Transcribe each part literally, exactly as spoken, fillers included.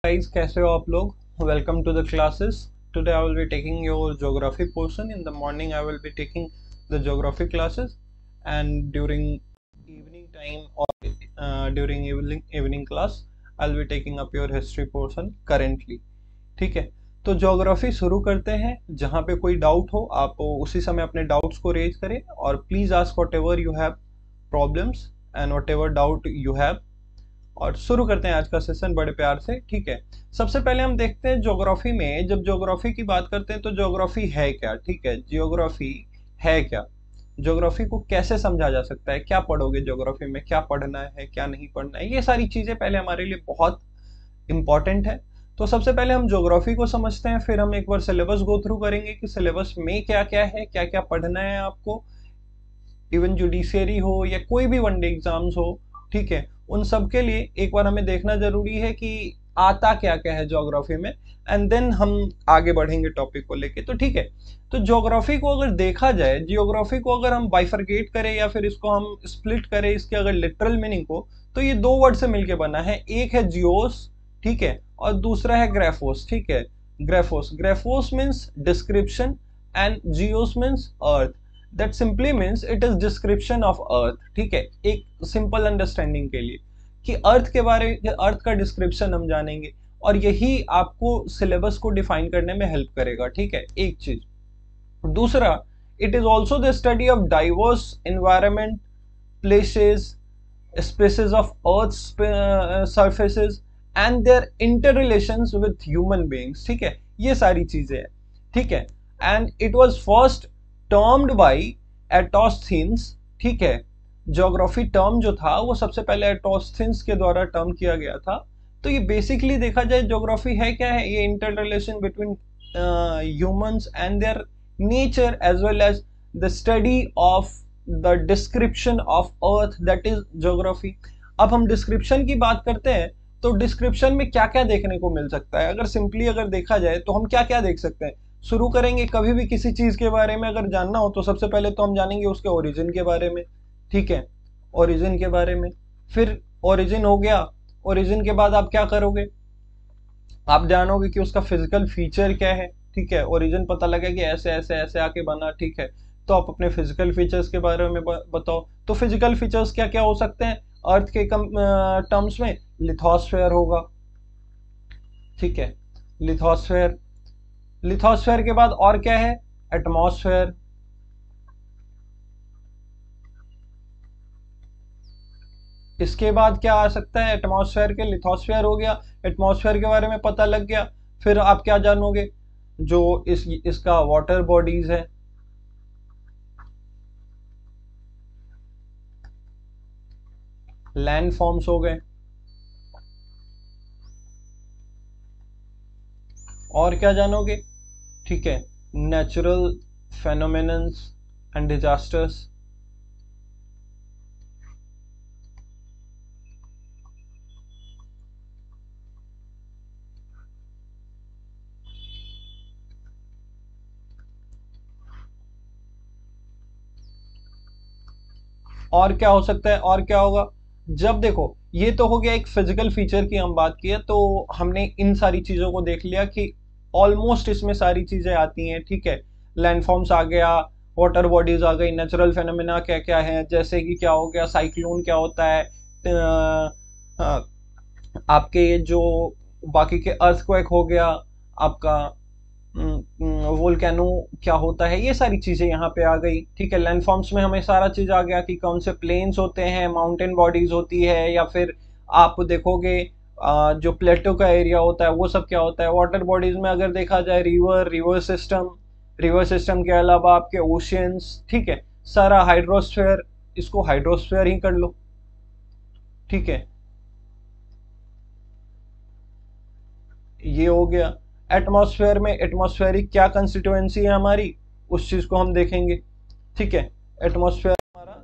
guys, कैसे हो आप लोग? Welcome to the classes. Today I will be taking your geography portion. In the morning I will be taking the geography classes, and during evening time or uh, during evening evening class I'll be taking up your history portion currently. ठीक है, तो geography शुरू करते हैं। जहाँ पे कोई doubt हो आप उसी समय अपने डाउट्स को रेज करें, और please ask whatever you have problems and whatever doubt you have. और शुरू करते हैं आज का सेशन बड़े प्यार से। ठीक है, सबसे पहले हम देखते हैं ज्योग्राफी में, जब ज्योग्राफी की बात करते हैं तो ज्योग्राफी है क्या। ठीक है, ज्योग्राफी है क्या, ज्योग्राफी को कैसे समझा जा सकता है, क्या पढ़ोगे ज्योग्राफी में, क्या पढ़ना है क्या नहीं पढ़ना है, ये सारी चीजें पहले हमारे लिए बहुत इंपॉर्टेंट है। तो सबसे पहले हम ज्योग्राफी को समझते हैं, फिर हम एक बार सिलेबस गो थ्रू करेंगे कि सिलेबस में क्या क्या है, क्या क्या पढ़ना है आपको, इवन जुडिशियरी हो या कोई भी वनडे एग्जाम्स हो। ठीक है, उन सब के लिए एक बार हमें देखना जरूरी है कि आता क्या क्या है ज्योग्राफी में, एंड देन हम आगे बढ़ेंगे टॉपिक को लेके। तो ठीक है, तो ज्योग्राफी को अगर देखा जाए, जियोग्राफी को अगर हम बाइफरकेट करें या फिर इसको हम स्प्लिट करें, इसके अगर लिटरल मीनिंग को, तो ये दो वर्ड से मिलके बना है। एक है जियोस, ठीक है, और दूसरा है ग्राफोस। ठीक है, ग्राफोस ग्राफोस मीन्स डिस्क्रिप्शन एंड जियोस means earth. That simply means it is description of earth. ठीक है, एक सिंपल अंडरस्टैंडिंग के लिए कि अर्थ के बारे में, अर्थ का डिस्क्रिप्शन हम जानेंगे, और यही आपको सिलेबस को डिफाइन करने में हेल्प करेगा। ठीक है, एक चीज। दूसरा, it is also the study of diverse environment, places, spaces of earth surfaces and their interrelations with human beings. ठीक है, ये सारी चीजें हैं। ठीक है, and it was first termed by Eratosthenes. ठीक है, ज्योग्राफी टर्म जो था वो सबसे पहले एटोस्थीन्स के द्वारा टर्म किया गया था। तो ये बेसिकली देखा जाए ज्योग्राफी है क्या है, ये inter relation between humans and their nature as well as the study of the description of earth, that is geography. अब हम डिस्क्रिप्शन की बात करते हैं, तो डिस्क्रिप्शन में क्या क्या देखने को मिल सकता है। अगर सिंपली अगर देखा जाए तो हम क्या क्या देख सकते हैं। शुरू करेंगे, कभी भी किसी चीज के बारे में अगर जानना हो तो सबसे पहले तो हम जानेंगे उसके ओरिजिन के बारे में। ठीक है, ओरिजिन के बारे में, फिर ओरिजिन हो गया, ओरिजिन के बाद आप क्या करोगे, आप जानोगे कि उसका फिजिकल फीचर क्या है। ठीक है, ओरिजिन पता लगा कि ऐसे ऐसे ऐसे आके बना। ठीक है, तो आप अपने फिजिकल फीचर्स के बारे में बताओ। तो फिजिकल फीचर्स क्या क्या हो सकते हैं अर्थ के टर्म्स में, लिथोस्फेयर होगा। ठीक है, लिथोस्फेयर, लिथोस्फेयर के बाद और क्या है, एटमॉस्फेयर। इसके बाद क्या आ सकता है, एटमॉस्फेयर के, लिथोस्फेयर हो गया, एटमॉस्फेयर के बारे में पता लग गया। फिर आप क्या जानोगे, जो इस इसका वाटर बॉडीज है, लैंड फॉर्म्स हो गए, और क्या जानोगे, ठीक है, नेचुरल फेनोमेनन्स एंड डिजास्टर्स। और क्या हो सकता है, और क्या होगा, जब देखो ये तो हो गया एक फिजिकल फीचर की हम बात की है, तो हमने इन सारी चीजों को देख लिया कि ऑलमोस्ट इसमें सारी चीजें आती हैं। ठीक है, लैंडफॉर्म्स आ गया, वाटर बॉडीज आ गई, नेचुरल फेनोमेना क्या क्या है, जैसे कि क्या हो गया, साइक्लोन क्या होता है, अ, अ, आपके ये जो बाकी के अर्थक्वेक हो गया, आपका वोल्केनो क्या होता है, ये सारी चीजें यहाँ पे आ गई। ठीक है, लैंडफॉर्म्स में हमें सारा चीज आ गया कि कौन से प्लेन्स होते हैं, माउंटेन बॉडीज होती है, या फिर आप देखोगे आ, जो प्लेटो का एरिया होता है वो सब क्या होता है। वाटर बॉडीज में अगर देखा जाए, river, river system, river system के अलावा आपके ओशियंस। ठीक है, सारा हाइड्रोस्फेयर, इसको हाइड्रोस्फेयर ही कर लो। ठीक है, ये हो गया। एटमॉस्फेयर में एटमॉस्फेरिक क्या कंस्टिट्यूएंसी है हमारी, उस चीज को हम देखेंगे। ठीक है, एटमॉस्फेयर हमारा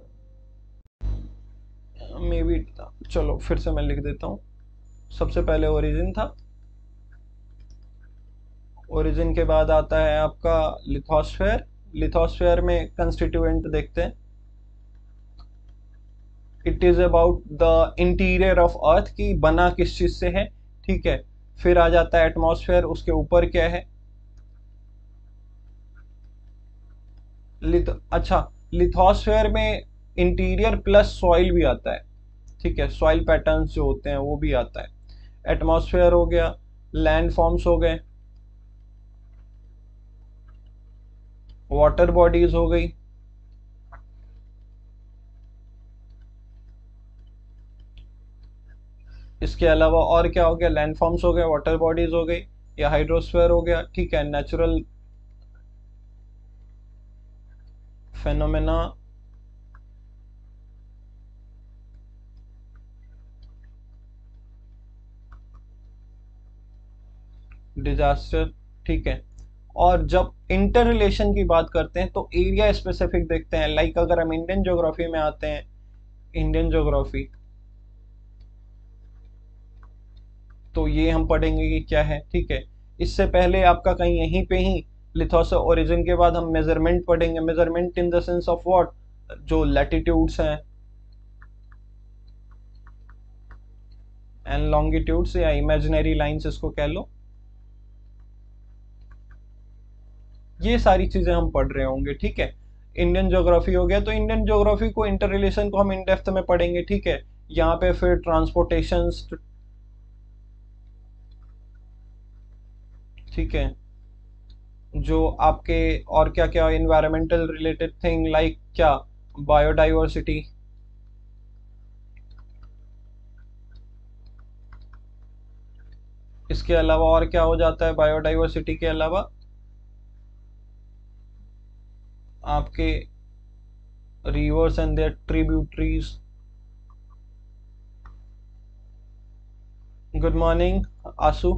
मे बी, चलो फिर से मैं लिख देता हूं। सबसे पहले ओरिजिन था, ओरिजिन के बाद आता है आपका लिथोस्फेयर। लिथोस्फेयर में कंस्टिट्यूएंट देखते हैं, it is about the interior of earth, की बना किस चीज से है। ठीक है, फिर आ जाता है एटमॉस्फेयर, उसके ऊपर क्या है, लिथ अच्छा लिथोस्फेयर में इंटीरियर प्लस सॉइल भी आता है, ठीक है, सॉइल पैटर्न्स जो होते हैं वो भी आता है। एटमॉस्फेयर हो गया, लैंड फॉर्म्स हो गए, वाटर बॉडीज हो गई, इसके अलावा और क्या हो गया, लैंड फॉर्म्स हो गए, वाटर बॉडीज हो गई, या हाइड्रोस्फेयर हो गया, ठीक है, नेचुरल फेनोमेना, डिजास्टर, ठीक है। और जब इंटर रिलेशन की बात करते हैं तो एरिया स्पेसिफिक देखते हैं, लाइक अगर हम इंडियन ज्योग्राफी में आते हैं, इंडियन ज्योग्राफी, तो ये हम पढ़ेंगे कि क्या है, ठीक है। इससे पहले आपका कहीं यहीं पे ही लिथोस ओरिजिन के बाद हम मेजरमेंट पढ़ेंगे, measurement in the sense of what, जो लैटिट्यूड्स हैं एंड लॉन्गिट्यूड्स या इमेजिनरी लाइंस इसको कह लो, ये सारी चीजें हम पढ़ रहे होंगे, ठीक है। इंडियन ज्योग्राफी हो गया, तो इंडियन ज्योग्राफी को इंटर रिलेशन को हम इन डेप्थ में पढ़ेंगे, ठीक है। यहाँ पे फिर ट्रांसपोर्टेशन, ठीक है, जो आपके और क्या क्या इन्वायरमेंटल रिलेटेड थिंग लाइक क्या, बायोडाइवर्सिटी, इसके अलावा और क्या हो जाता है, बायोडाइवर्सिटी के अलावा आपके rivers and their tributaries. Good morning Aasu,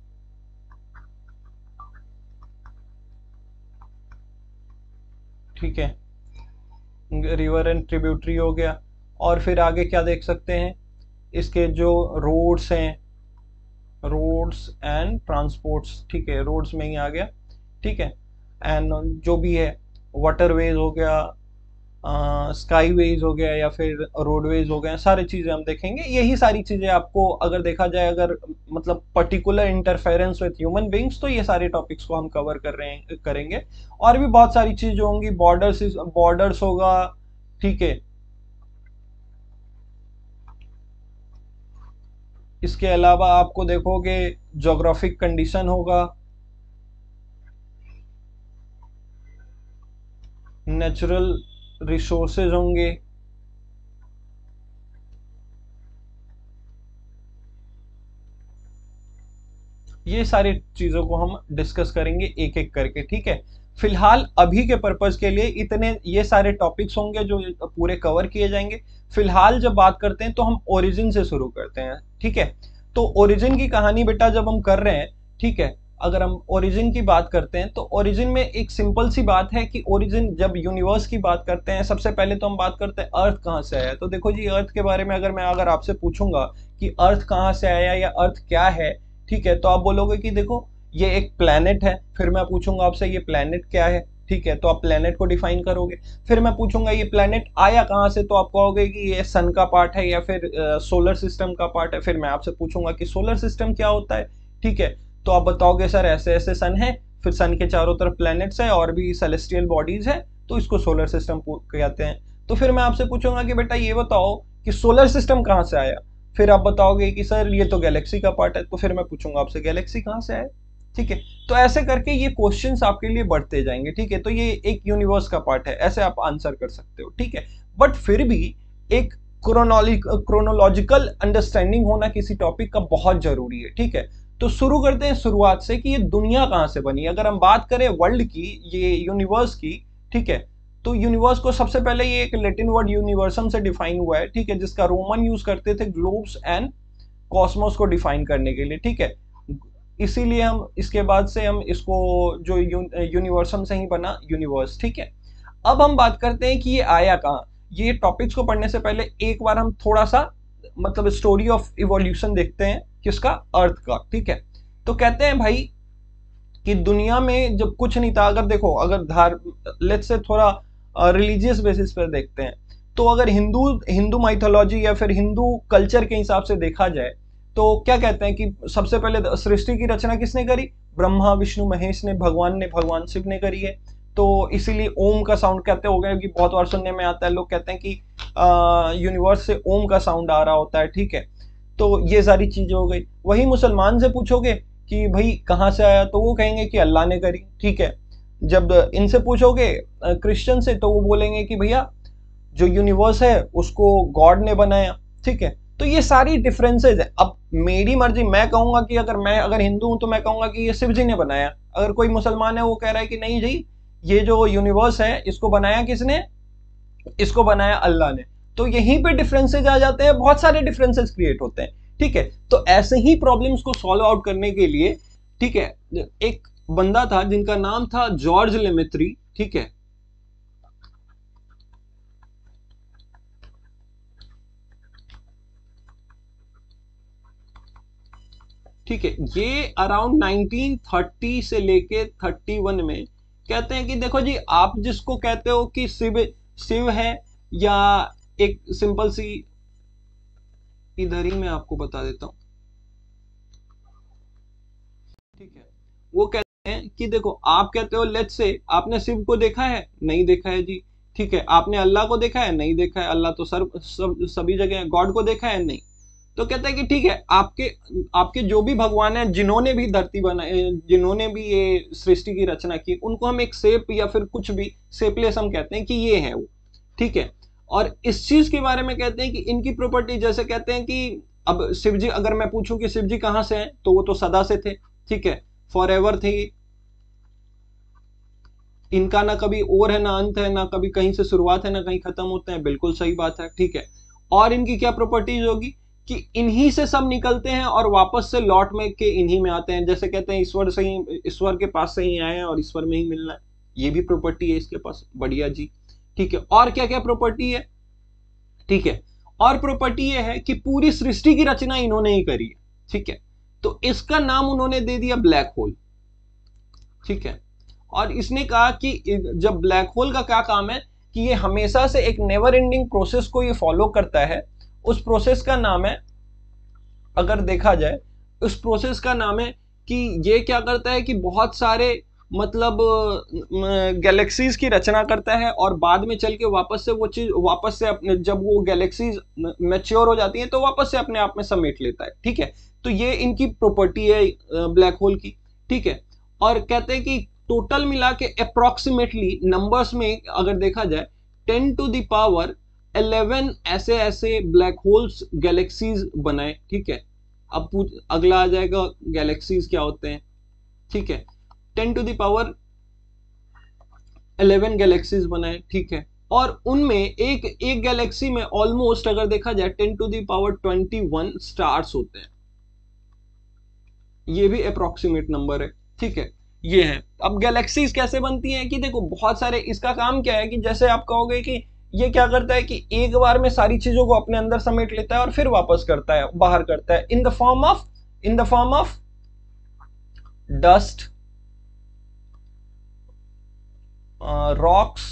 ठीक है, रिवर एंड ट्रिब्यूटरी हो गया। और फिर आगे क्या देख सकते हैं, इसके जो रोड्स हैं, रोड्स एंड ट्रांसपोर्ट्स, ठीक है, रोड्स में ही आ गया, ठीक है। एंड जो भी है वाटरवेज हो गया, स्काईवेज हो गया, या फिर रोडवेज हो गए, सारी चीजें हम देखेंगे। यही सारी चीजें आपको अगर देखा जाए, अगर मतलब particular interference with human beings, तो ये सारे टॉपिक्स को हम कवर कर रहे हैं, करेंगे। और भी बहुत सारी चीजें होंगी, बॉर्डर्स बॉर्डर्स होगा, ठीक है। इसके अलावा आपको देखोगे ज्योग्राफिक कंडीशन होगा, नेचुरल रिसोर्सेज होंगे, ये सारी चीजों को हम डिस्कस करेंगे एक एक करके, ठीक है। फिलहाल अभी के पर्पज के लिए इतने ये सारे टॉपिक्स होंगे जो पूरे कवर किए जाएंगे। फिलहाल जब बात करते हैं तो हम ओरिजिन से शुरू करते हैं, ठीक है। तो ओरिजिन की कहानी बेटा जब हम कर रहे हैं, ठीक है, अगर हम ओरिजिन की बात करते हैं तो ओरिजिन में एक सिंपल सी बात है कि ओरिजिन, जब यूनिवर्स की बात करते हैं सबसे पहले तो हम बात करते हैं अर्थ कहाँ से आया। तो देखो जी, अर्थ के बारे में अगर मैं अगर आपसे पूछूंगा कि अर्थ कहाँ से आया या अर्थ क्या है, ठीक है, तो आप बोलोगे कि देखो ये एक प्लेनेट है। फिर मैं पूछूंगा आपसे ये प्लेनेट क्या है, ठीक है, तो आप प्लेनेट को डिफाइन करोगे। फिर मैं पूछूंगा ये प्लेनेट आया कहाँ से, तो आप कहोगे कि ये सन का पार्ट है या फिर सोलर सिस्टम का पार्ट है। फिर मैं आपसे पूछूंगा कि सोलर सिस्टम क्या होता है, ठीक है, तो आप बताओगे सर ऐसे ऐसे सन है, फिर सन के चारों तरफ प्लैनेट्स है और भी सेलेस्टियल बॉडीज है, तो इसको सोलर सिस्टम कहते हैं। तो फिर मैं आपसे पूछूंगा कि बेटा ये बताओ कि सोलर सिस्टम कहाँ से आया। फिर आप बताओगे कि सर ये तो गैलेक्सी का पार्ट है। तो फिर मैं पूछूंगा आपसे गैलेक्सी कहाँ से आया, ठीक है। तो ऐसे करके ये क्वेश्चंस आपके लिए बढ़ते जाएंगे, ठीक है। तो ये एक यूनिवर्स का पार्ट है, ऐसे आप आंसर कर सकते हो, ठीक है। बट फिर भी एक क्रोनोलॉजिकल अंडरस्टैंडिंग होना किसी टॉपिक का बहुत जरूरी है, ठीक है। तो शुरू करते हैं शुरुआत से कि ये दुनिया कहाँ से बनी। अगर हम बात करें वर्ल्ड की, ये यूनिवर्स की, ठीक है, तो यूनिवर्स को सबसे पहले ये एक लैटिन वर्ड यूनिवर्सम से डिफाइन हुआ है, ठीक है, जिसका रोमन यूज करते थे ग्लोब्स एंड कॉस्मोस को डिफाइन करने के लिए, ठीक है। इसीलिए हम इसके बाद से हम इसको जो यूनिवर्सम से ही बना यूनिवर्स, ठीक है। अब हम बात करते हैं कि ये आया कहाँ। ये टॉपिक्स को पढ़ने से पहले एक बार हम थोड़ा सा मतलब स्टोरी ऑफ इवोल्यूशन देखते हैं, किसका, अर्थ का, ठीक है। तो कहते हैं भाई कि दुनिया में जब कुछ नहीं था, अगर देखो अगर धार लेट्स से थोड़ा रिलीजियस बेसिस पर देखते हैं, तो अगर हिंदू हिंदू माइथोलॉजी या फिर हिंदू कल्चर के हिसाब से देखा जाए, तो क्या कहते हैं कि सबसे पहले सृष्टि की रचना किसने करी? ब्रह्मा विष्णु महेश ने, भगवान ने, भगवान शिव ने करी है। तो इसीलिए ओम का साउंड कहते हो गया कि बहुत बार सुनने में आता है, लोग कहते हैं कि यूनिवर्स से ओम का साउंड आ रहा होता है, ठीक है। तो ये सारी चीजें हो गई। वही मुसलमान से पूछोगे कि भाई कहाँ से आया, तो वो कहेंगे कि अल्लाह ने करी, ठीक है। जब इनसे पूछोगे क्रिश्चियन से, तो वो बोलेंगे कि भैया जो यूनिवर्स है उसको गॉड ने बनाया, ठीक है। तो ये सारी डिफरेंसेस है। अब मेरी मर्जी, मैं कहूंगा कि अगर मैं अगर हिंदू हूं तो मैं कहूंगा कि ये शिव जी ने बनाया। अगर कोई मुसलमान है वो कह रहा है कि नहीं जी, ये जो यूनिवर्स है इसको बनाया किसने? इसको बनाया अल्लाह ने। तो यहीं पे डिफरेंसेस आ जाते हैं, बहुत सारे डिफरेंसेस क्रिएट होते हैं, ठीक है। तो ऐसे ही प्रॉब्लम्स को सॉल्व आउट करने के लिए, ठीक है, एक बंदा था जिनका नाम था जॉर्ज लेमेत्री, ठीक है। ठीक है, ये अराउंड नाइनटीन थर्टी से लेके थर्टी वन में कहते हैं कि देखो जी, आप जिसको कहते हो कि शिव शिव है, या एक सिंपल सी, इधर ही मैं आपको बता देता हूं, ठीक है। वो कहते हैं कि देखो, आप कहते हो लेट्स से आपने शिव को देखा है? नहीं देखा है जी, ठीक है। आपने अल्लाह को देखा है? नहीं देखा है, अल्लाह तो सर सब सभी जगह है। गॉड को देखा है? नहीं। तो कहता है कि ठीक है, आपके आपके जो भी भगवान है, जिन्होंने भी धरती बनाई, जिन्होंने भी ये सृष्टि की रचना की, उनको हम एक शेप या फिर कुछ भी शेपलेस हम कहते हैं कि ये है वो, ठीक है। और इस चीज के बारे में कहते हैं कि इनकी प्रॉपर्टी, जैसे कहते हैं कि अब शिव जी, अगर मैं पूछूं कि शिव जी कहां से हैं, तो वो तो सदा से थे, ठीक है, फॉर एवर थे। इनका ना कभी और है ना अंत है, ना कभी कहीं से शुरुआत है ना कहीं खत्म होते हैं, बिल्कुल सही बात है, ठीक है। और इनकी क्या प्रॉपर्टीज होगी कि इन्हीं से सब निकलते हैं और वापस से लौट में के इन्हीं में आते हैं। जैसे कहते हैं ईश्वर से ही, ईश्वर के पास से ही आए हैं और ईश्वर में ही मिलना है, ये भी प्रॉपर्टी है इसके पास, बढ़िया जी, ठीक है। और क्या क्या प्रॉपर्टी है, ठीक है। और प्रॉपर्टी ये है कि पूरी सृष्टि की रचना इन्होंने ही करी है, ठीक है। तो इसका नाम उन्होंने दे दिया ब्लैक होल, ठीक है। और इसने कहा कि जब ब्लैक होल का क्या काम है कि ये हमेशा से एक नेवर एंडिंग प्रोसेस को ये फॉलो करता है। उस प्रोसेस का नाम है, अगर देखा जाए, उस प्रोसेस का नाम है कि ये क्या करता है कि बहुत सारे मतलब गैलेक्सीज की रचना करता है, और बाद में चल के वापस से वो चीज वापस से अपने, जब वो गैलेक्सीज मैच्योर हो जाती है तो वापस से अपने आप में समेट लेता है, ठीक है। तो ये इनकी प्रॉपर्टी है ब्लैक होल की, ठीक है। और कहते हैं कि टोटल मिला के अप्रोक्सीमेटली नंबर्स में अगर देखा जाए, ten to the power eleven ऐसे ऐसे ब्लैक होल्स गैलेक्सीज बनाए, ठीक है। अब अगला आ जाएगा गैलेक्सीज क्या होते हैं, ठीक है। Ten to the power eleven galaxies बनाए, ठीक है। और उनमें एक एक गैलेक्सी में ऑलमोस्ट अगर देखा जाए ten to the power twenty one stars होते हैं। ये भी अप्रोक्सीमेट नंबर है, ठीक है। ये है। अब गैलेक्सीज कैसे बनती हैं कि देखो, बहुत सारे, इसका काम क्या है कि जैसे आप कहोगे कि ये क्या करता है कि एक बार में सारी चीजों को अपने अंदर समेट लेता है और फिर वापस करता है, बाहर करता है, in the form of in the form of dust, rocks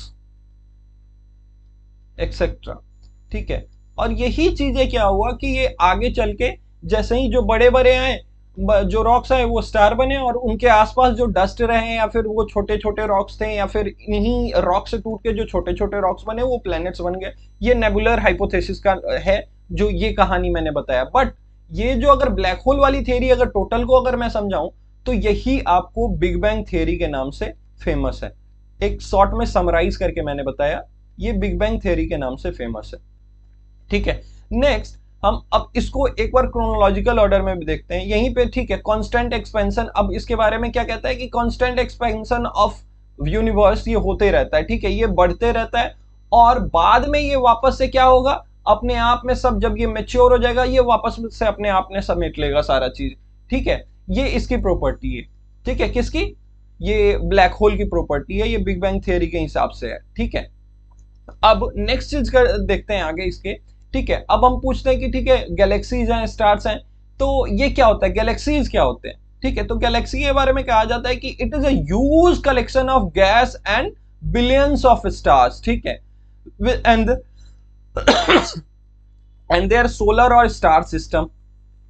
etcetera, ठीक है। और यही चीजें क्या हुआ कि ये आगे चल के जैसे ही जो बड़े बड़े आए, जो रॉक्स आए वो स्टार बने, और उनके आसपास जो डस्ट रहे या फिर वो छोटे छोटे रॉक्स थे, या फिर इन्हीं रॉक से टूट के जो छोटे छोटे रॉक्स बने वो प्लैनेट्स बन गए। ये नेबुलर हाइपोथेसिस का है जो ये कहानी मैंने बताया। बट ये जो अगर ब्लैक होल वाली थियरी अगर टोटल को अगर मैं समझाऊं, तो यही आपको बिग बैंग थियरी के नाम से फेमस है। एक शॉर्ट में समराइज करके मैंने बताया, ये बिग बैंग थियरी के नाम से फेमस है, ठीक है। नेक्स्ट हम अब इसको एक बार क्रोनोलॉजिकल ऑर्डर में भी देखते हैं यहीं पे, ठीक है। कांस्टेंट एक्सपेंशन, अब इसके बारे में क्या कहता है कि कांस्टेंट एक्सपेंशन ऑफ यूनिवर्स ये होते रहता है, ठीक है, ये बढ़ते रहता है, और बाद में ये वापस से क्या होगा, अपने आप में सब, जब ये मैच्योर हो जाएगा ये वापस से अपने आप में समेट लेगा सारा चीज, ठीक है। ये इसकी प्रॉपर्टी है, ठीक है। किसकी? ये ब्लैक होल की प्रॉपर्टी है, ये बिग बैंग थियरी के हिसाब से है, ठीक है। अब नेक्स्ट चीज कर देखते हैं आगे इसके, ठीक है। अब हम पूछते हैं कि ठीक है, गैलेक्सीज हैं, स्टार्स हैं, तो ये क्या होता है, गैलेक्सीज क्या होते हैं, ठीक है। तो गैलेक्सी के बारे में कहा जाता है कि it is a huge collection of gas and billions of stars, ठीक है। एंड एंड देयर सोलर और स्टार सिस्टम,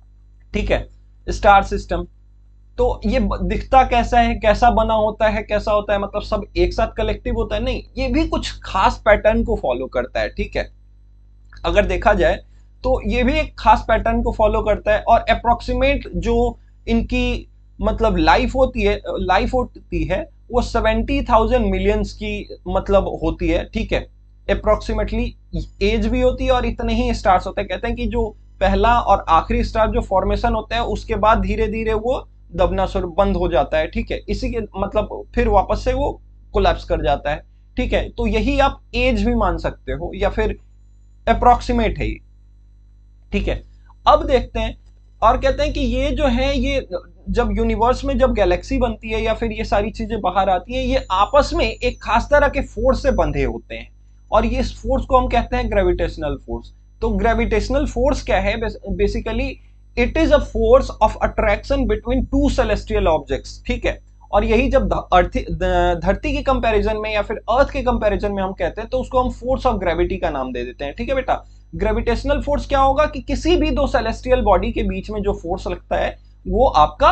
ठीक है, स्टार सिस्टम। तो ये दिखता कैसा है, कैसा बना होता है, कैसा होता है, मतलब सब एक साथ कलेक्टिव होता है? नहीं, ये भी कुछ खास पैटर्न को फॉलो करता है। ठीक है, अगर देखा जाए तो ये भी एक खास पैटर्न को फॉलो करता है, और अप्रोक्सीमेट जो इनकी मतलब लाइफ होती है लाइफ होती है वो सेवेंटी थाउजेंड मिलियंस की मतलब होती है। ठीक है, अप्रोक्सीमेटली एज भी होती है और इतने ही स्टार्स होते हैं। कहते हैं कि जो पहला और आखिरी स्टार जो फॉर्मेशन होता है उसके बाद धीरे धीरे वो दबना शुरू बंद हो जाता है। ठीक है, इसी के मतलब फिर वापस से वो कोलैप्स कर जाता है। ठीक है, तो यही आप एज भी मान सकते हो या फिर अप्रोक्सीमेट है ये। ठीक है, अब देखते हैं और कहते हैं कि ये जो है ये जब यूनिवर्स में जब गैलेक्सी बनती है या फिर ये सारी चीजें बाहर आती हैं, ये आपस में एक खास तरह के फोर्स से बंधे होते हैं, और ये फोर्स को हम कहते हैं ग्रेविटेशनल फोर्स। तो ग्रेविटेशनल फोर्स क्या है? Basically it is a force of attraction between two celestial objects. ठीक है, और यही जब धरती के कंपैरिजन में या फिर अर्थ के कंपैरिजन में हम कहते हैं तो उसको हम फोर्स ऑफ ग्रेविटी का नाम दे देते हैं। ठीक है बेटा, ग्रेविटेशनल फोर्स क्या होगा कि किसी भी दो सेलेस्टियल बॉडी के बीच में जो फोर्स लगता है वो आपका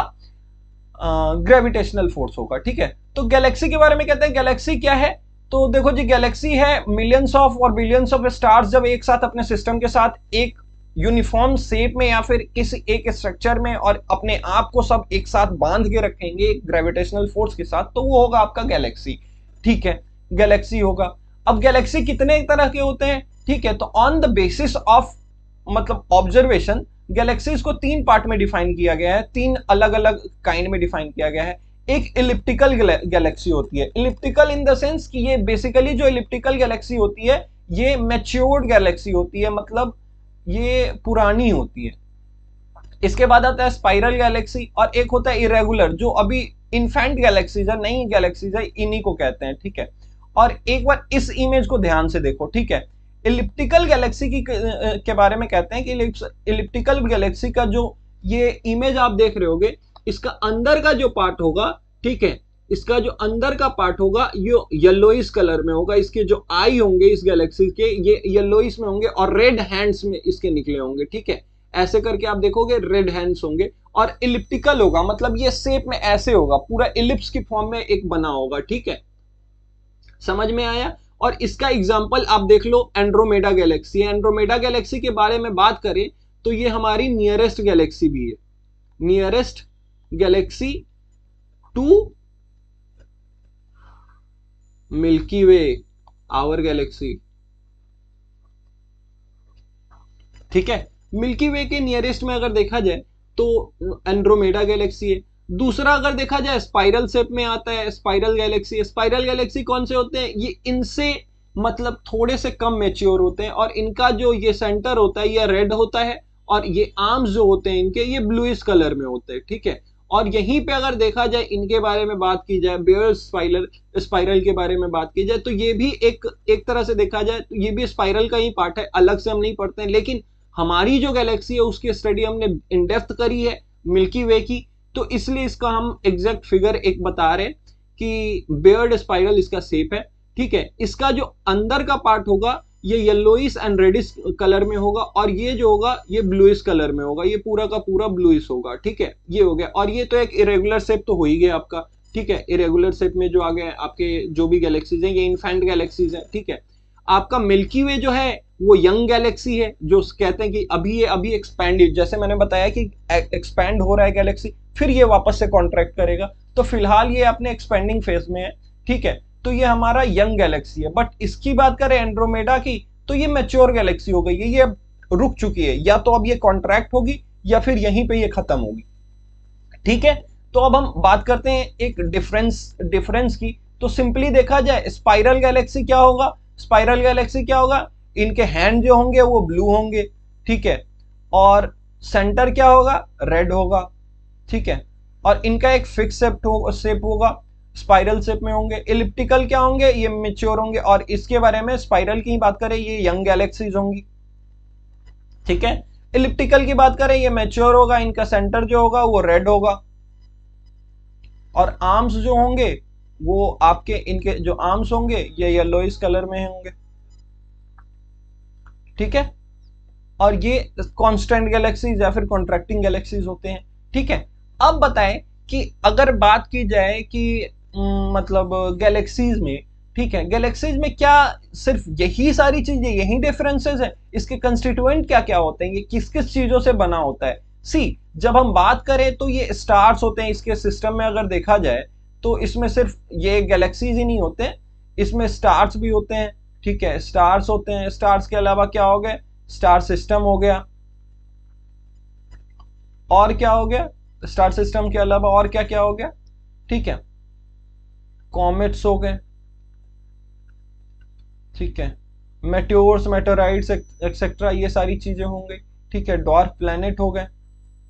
ग्रेविटेशनल फोर्स होगा। ठीक है, तो गैलेक्सी के बारे में कहते हैं, गैलेक्सी क्या है? तो देखो जी, गैलेक्सी है मिलियंस ऑफ और बिलियंस ऑफ स्टार्स जब एक साथ अपने सिस्टम के साथ एक यूनिफॉर्म शेप में या फिर किसी एक स्ट्रक्चर में और अपने आप को सब एक साथ बांध के रखेंगे ग्रेविटेशनल फोर्स के साथ, तो वो होगा आपका गैलेक्सी। ठीक है, गैलेक्सी होगा। अब गैलेक्सी कितने तरह के होते हैं? ठीक है, तो ऑन द बेसिस ऑफ मतलब ऑब्जर्वेशन गैलेक्सीज को तीन पार्ट में डिफाइन किया गया है, तीन अलग अलग काइंड में डिफाइन किया गया है। एक इलिप्टिकल गैलेक्सी होती है, इलिप्टिकल इन द सेंस कि ये बेसिकली जो इलिप्टिकल गैलेक्सी होती है ये मैच्योर्ड गैलेक्सी होती है, मतलब ये पुरानी होती है। इसके बाद आता है स्पाइरल गैलेक्सी, और एक होता है इरेगुलर जो अभी इन्फेंट गैलेक्सीज है, नई गैलेक्सीज है, इन्हीं को कहते हैं। ठीक है, और एक बार इस इमेज को ध्यान से देखो। ठीक है, इलिप्टिकल गैलेक्सी की के बारे में कहते हैं कि इलिप्टिकल गैलेक्सी का जो ये इमेज आप देख रहे होगे, इसका अंदर का जो पार्ट होगा, ठीक है, इसका जो अंदर का पार्ट होगा ये येलोइश कलर में होगा। इसके जो आई होंगे इस गैलेक्सी के ये येलोइश में होंगे और रेड हैंड्स में इसके निकले होंगे। ठीक है, ऐसे करके आप देखोगे रेड हैंड्स होंगे, और इलिप्टिकल होगा मतलब ये शेप में ऐसे होगा, पूरा इलिप्स की फॉर्म में एक बना होगा। ठीक है, समझ में आया? और इसका एग्जाम्पल आप देख लो एंड्रोमेडा गैलेक्सी। एंड्रोमेडा गैलेक्सी के बारे में बात करें तो ये हमारी नियरेस्ट गैलेक्सी भी है, nearest galaxy to Milky Way, our galaxy. ठीक है, मिल्की वे के नियरेस्ट में अगर देखा जाए तो एंड्रोमेडा गैलेक्सी है। दूसरा अगर देखा जाए स्पाइरल शेप में आता है स्पाइरल गैलेक्सी। स्पाइरल गैलेक्सी कौन से होते हैं? ये इनसे मतलब थोड़े से कम मैच्योर होते हैं, और इनका जो ये सेंटर होता है ये रेड होता है, और ये आर्म्स जो होते हैं इनके ये ब्लूइश कलर में होते हैं। ठीक है, और यहीं पे अगर देखा जाए इनके बारे में बात की जाए, बेयर स्पाइरल स्पाइरल के बारे में बात की जाए तो ये भी एक एक तरह से देखा जाए तो ये भी स्पाइरल का ही पार्ट है, अलग से हम नहीं पढ़ते हैं। लेकिन हमारी जो गैलेक्सी है उसकी स्टडी हमने इन डेप्थ करी है मिल्की वे की, तो इसलिए इसका हम एग्जैक्ट फिगर एक बता रहे कि बेयर्ड स्पाइरल इसका शेप है। ठीक है, इसका जो अंदर का पार्ट होगा ये येलोइश एंड रेडिश कलर में होगा, और ये जो होगा ये ब्लूइश कलर में होगा, ये पूरा का पूरा ब्लूइश होगा। ठीक है, ये हो गया। और ये तो एक इरेगुलर शेप तो हो ही गया आपका। ठीक है, इरेगुलर शेप में जो आ गए आपके जो भी गैलेक्सीज हैं ये इन्फेंट गैलेक्सीज हैं। ठीक है, आपका मिल्की वे जो है वो यंग गैलेक्सी है, जो कहते हैं कि अभी ये अभी एक्सपैंड, जैसे मैंने बताया कि एक्सपैंड हो रहा है गैलेक्सी, फिर ये वापस से कॉन्ट्रैक्ट करेगा, तो फिलहाल ये अपने एक्सपेंडिंग फेज में है। ठीक है, तो ये हमारा यंग गैलेक्सी है। बट इसकी बात करें एंड्रोमेडा की तो ये मैच्योर गैलेक्सी हो गई है, ये रुक चुकी है, या तो अब ये कॉन्ट्रैक्ट होगी या फिर यहीं पे ये खत्म होगी। ठीक है, तो अब हम बात करते हैं एक डिफरेंस डिफरेंस की। तो सिंपली देखा जाए स्पाइरल गैलेक्सी क्या होगा, स्पाइरल गैलेक्सी क्या होगा, इनके हैंड जो होंगे वो ब्लू होंगे। ठीक है, और सेंटर क्या होगा, रेड होगा। ठीक है, और इनका एक फिक्स शेप होगा, स्पाइरल शेप में होंगे। इलिप्टिकल क्या होंगे, ये मैच्योर होंगे, और इसके बारे में स्पाइरल की बात करें ये यंग गैलेक्सीज होंगी। ठीक है, इलिप्टिकल की बात करें ये मैच्योर होगा, इनका सेंटर जो होगा वो रेड होगा, और आर्म्स जो होंगे वो आपके इनके जो आर्म्स होंगे ये येलोइश कलर में होंगे। ठीक है, और ये कांस्टेंट गैलेक्सीज या फिर कॉन्ट्रैक्टिंग गैलेक्सीज होते हैं। ठीक है, अब बताएं कि अगर बात की जाए कि मतलब गैलेक्सीज में, ठीक है, गैलेक्सीज में क्या सिर्फ यही सारी चीजें, यही डिफरेंसेस है? इसके कंस्टिट्यूएंट क्या क्या होते हैं, ये किस किस चीजों से बना होता है? सी, जब हम बात करें तो ये स्टार्स होते हैं इसके सिस्टम में, अगर देखा जाए तो इसमें सिर्फ ये गैलेक्सीज ही नहीं होते हैं, इसमें स्टार्स भी होते हैं। ठीक है, स्टार्स होते हैं, स्टार्स के अलावा क्या हो गए, स्टार सिस्टम हो गया, और क्या हो गया, स्टार सिस्टम के अलावा और क्या क्या हो गया, ठीक है, कॉमेट्स हो गए, ठीक है, मेट्योर्स, मेटेराइट्स एक्सेट्रा, ये सारी चीजें होंगी। ठीक है, डॉर्फ प्लैनेट हो गए।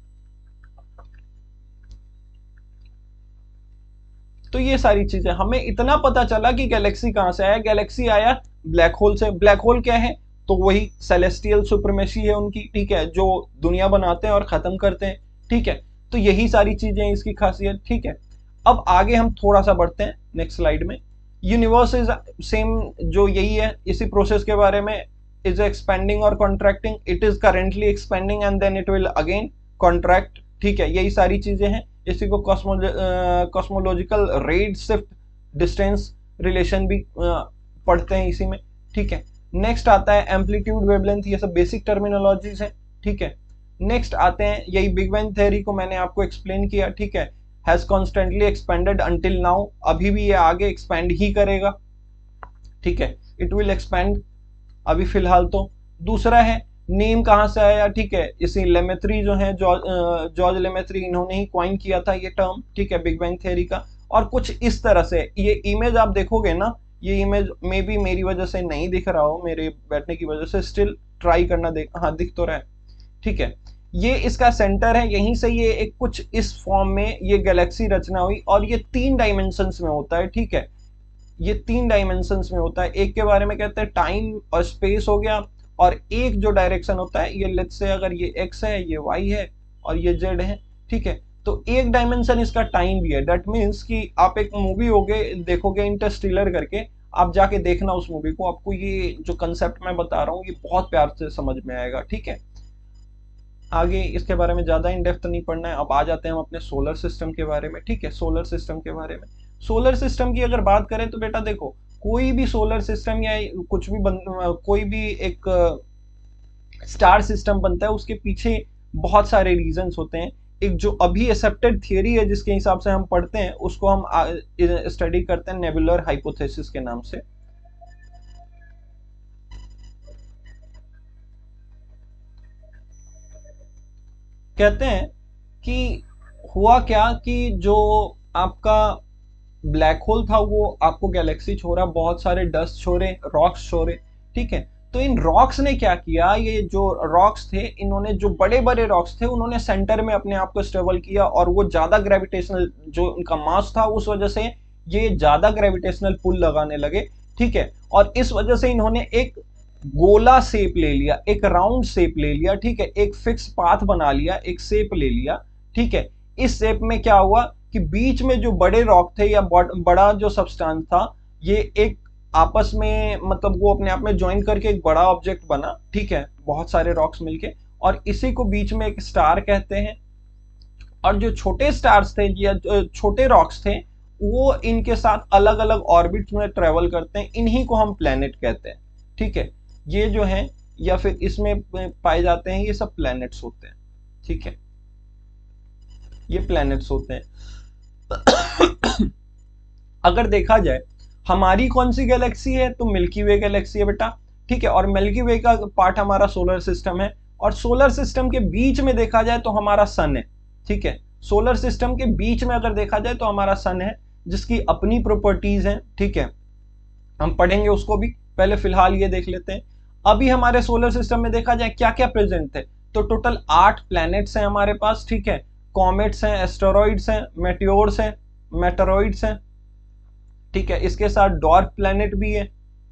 तो ये सारी चीजें, हमें इतना पता चला कि गैलेक्सी कहां से आया। गैलेक्सी आया ब्लैक होल से। ब्लैक होल क्या है, तो वही सेलेस्टियल सुप्रीमेसी है उनकी, ठीक है, जो दुनिया बनाते हैं और खत्म करते हैं। ठीक है, तो यही सारी चीजें हैं इसकी खासियत। ठीक है, अब आगे हम थोड़ा सा बढ़ते हैं नेक्स्ट स्लाइड में। यूनिवर्स इज सेम, जो यही है, इसी प्रोसेस के बारे में, इज एक्सपेंडिंग और contracting. It is currently expanding and then it will again contract. ठीक है, यही सारी चीजें हैं। इसी को cosmological red shift distance relation भी uh, पढ़ते हैं इसी में। ठीक है, नेक्स्ट आता है एम्पलीट्यूड, वेवलेंथ, ये सब बेसिक टर्मिनोलॉजीज हैं। ठीक है, नेक्स्ट आते हैं, यही बिग बैंग थ्योरी को मैंने आपको एक्सप्लेन किया। ठीक है, has constantly expanded until now, अभी भी ये आगे एक्सपेंड ही करेगा। ठीक है, इट विल एक्सपेंड अभी फिलहाल तो। दूसरा है नेम कहां से आया, ठीक है, इसी लेमेथ्री जो है, जॉर्ज जॉर्ज लेमेथ्री, इन्होंने ही कॉइन किया था ये टर्म। ठीक है, बिग बैंग थ्योरी का। और कुछ इस तरह से, ये इमेज आप देखोगे ना, ये इमेज में भी मेरी वजह से नहीं दिख रहा हो, मेरे बैठने की वजह से, स्टिल ट्राई करना, देख, हाँ दिख तो रहा है। ठीक है, ये इसका सेंटर है, यहीं से ये एक कुछ इस फॉर्म में ये गैलेक्सी रचना हुई, और ये तीन डायमेंशंस में होता है। ठीक है, ये तीन डायमेंशंस में होता है। एक के बारे में कहते हैं टाइम और स्पेस हो गया, और एक जो डायरेक्शन होता है, ये लेट्स से अगर ये एक्स है, ये वाई है, और ये जेड है। ठीक है, तो एक डायमेंशन इसका टाइम भी है। दैट मीन्स कि आप एक मूवी होगे, देखोगे इंटरस्टेलर करके, आप जाके देखना उस मूवी को, आपको ये जो कंसेप्ट मैं बता रहा हूँ ये बहुत प्यार से समझ में आएगा। ठीक है, आगे इसके बारे में ज्यादा इन डेप्थ नहीं पढ़ना है। अब आ जाते हैं हम अपने सोलर सिस्टम के बारे में। ठीक है, सोलर सिस्टम के बारे में, सोलर सिस्टम की अगर बात करें तो बेटा देखो, कोई भी सोलर सिस्टम या कुछ भी बन, कोई भी एक स्टार सिस्टम बनता है, उसके पीछे बहुत सारे रीजंस होते हैं। एक जो अभी एक्सेप्टेड थियरी है जिसके हिसाब से हम पढ़ते हैं, उसको हम स्टडी करते हैं नेबुलर हाइपोथेसिस के नाम से। कहते हैं कि हुआ क्या कि जो आपका ब्लैक होल था वो आपको गैलेक्सी छोड़ा, बहुत सारे डस्ट छोड़े, रॉक्स छोड़े। ठीक है, तो इन रॉक्स ने क्या किया, ये जो रॉक्स थे, इन्होंने जो बड़े बड़े रॉक्स थे, उन्होंने सेंटर में अपने आप को स्टेबल किया, और वो ज्यादा ग्रेविटेशनल, जो उनका मास था, उस वजह से ये ज्यादा ग्रेविटेशनल पुल लगाने लगे। ठीक है, और इस वजह से इन्होंने एक गोला शेप ले लिया, एक राउंड शेप ले लिया। ठीक है, एक फिक्स पाथ बना लिया, एक शेप ले लिया। ठीक है, इस शेप में क्या हुआ कि बीच में जो बड़े रॉक थे या बड़ा जो सब्सटेंस था, ये एक आपस में, मतलब वो अपने आप में ज्वाइन करके एक बड़ा ऑब्जेक्ट बना। ठीक है, बहुत सारे रॉक्स मिलके, और इसी को बीच में एक स्टार कहते हैं। और जो छोटे स्टार्स थे या छोटे रॉक्स थे, वो इनके साथ अलग अलग ऑर्बिट्स में ट्रेवल करते हैं, इन्हीं को हम प्लेनेट कहते हैं। ठीक है, ये जो है या फिर इसमें पाए जाते हैं, ये सब प्लैनेट्स होते हैं। ठीक है, ये प्लैनेट्स होते हैं। अगर देखा जाए हमारी कौन सी गैलेक्सी है, तो मिल्की वे गैलेक्सी है बेटा। ठीक है, और मिल्की वे का पार्ट हमारा सोलर सिस्टम है, और सोलर सिस्टम के बीच में देखा जाए तो हमारा सन है। ठीक है, सोलर सिस्टम के बीच में अगर देखा जाए तो हमारा सन है, जिसकी अपनी प्रॉपर्टीज हैं। ठीक है, हम पढ़ेंगे उसको भी, पहले फिलहाल ये देख लेते हैं। अभी हमारे सोलर सिस्टम में देखा जाए क्या क्या प्रेजेंट है, तो टोटल आठ प्लैनेट्स हैं हमारे पास। ठीक है, कॉमेट्स हैं, एस्टेरॉइड्स हैं, मेटियोर्स हैं, मेटेरॉइड्स हैं। ठीक है, इसके साथ डॉर्फ प्लैनेट भी है।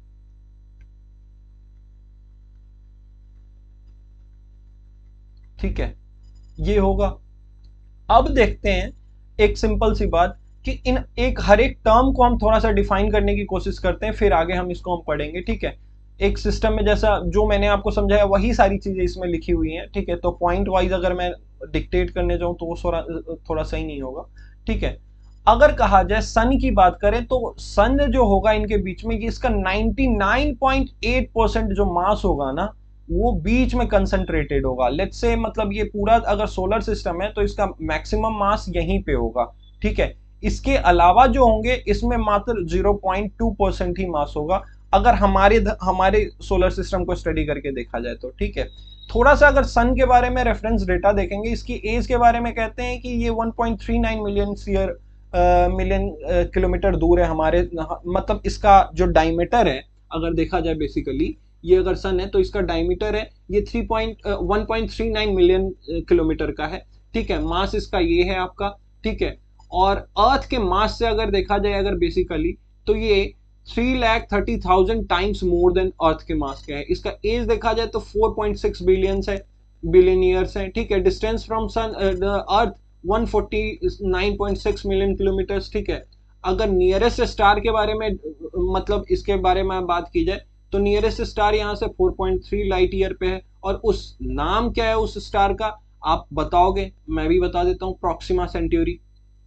ठीक है, ये होगा। अब देखते हैं एक सिंपल सी बात कि इन एक हर एक टर्म को हम थोड़ा सा डिफाइन करने की कोशिश करते हैं, फिर आगे हम इसको हम पढ़ेंगे। ठीक है, एक सिस्टम में जैसा जो मैंने आपको समझाया वही सारी चीजें इसमें लिखी हुई हैं, ठीक है। तो पॉइंट वाइज अगर मैं डिक्टेट करने जाऊं तो वो थोड़ा थोड़ा सही नहीं होगा, ठीक है। अगर कहा जाए सन की बात करें तो सन जो होगा इनके बीच में, ये इसका निन्यानवे पॉइंट आठ परसेंट जो मास होगा ना वो बीच में कंसंट्रेटेड होगा। लेट्स से मतलब ये पूरा अगर सोलर सिस्टम है तो इसका मैक्सिमम मास यहीं पे होगा, ठीक है। इसके अलावा जो होंगे इसमें मात्र ज़ीरो पॉइंट टू परसेंट ही मास होगा अगर हमारे हमारे सोलर सिस्टम को स्टडी करके देखा जाए तो, ठीक है। थोड़ा सा अगर सन के बारे में रेफरेंस डेटा देखेंगे, इसकी एज के बारे में कहते हैं कि ये one point three nine million year million kilometre दूर है हमारे, मतलब इसका जो डायमीटर है अगर देखा जाए बेसिकली, ये अगर सन है तो इसका डायमीटर है ये three point one point three nine million kilometre का है, ठीक है। मास इसका ये है आपका, ठीक है। और अर्थ के मास से अगर देखा जाए अगर बेसिकली तो ये three lakh thirty thousand times more than Earth के मास का है। इसका एज देखा जाए तो फोर पॉइंट सिक्स बिलियन है, बिलियन ईयर्स है, ठीक है। Distance from sun Earth one forty nine point six million kilometre, ठीक है। अगर नियरेस्ट स्टार के बारे में मतलब इसके बारे में बात की जाए तो नियरेस्ट स्टार यहाँ से four point three light year पे है। और उस नाम क्या है उस स्टार का आप बताओगे? मैं भी बता देता हूं, प्रॉक्सिमा सेंट्यूरी,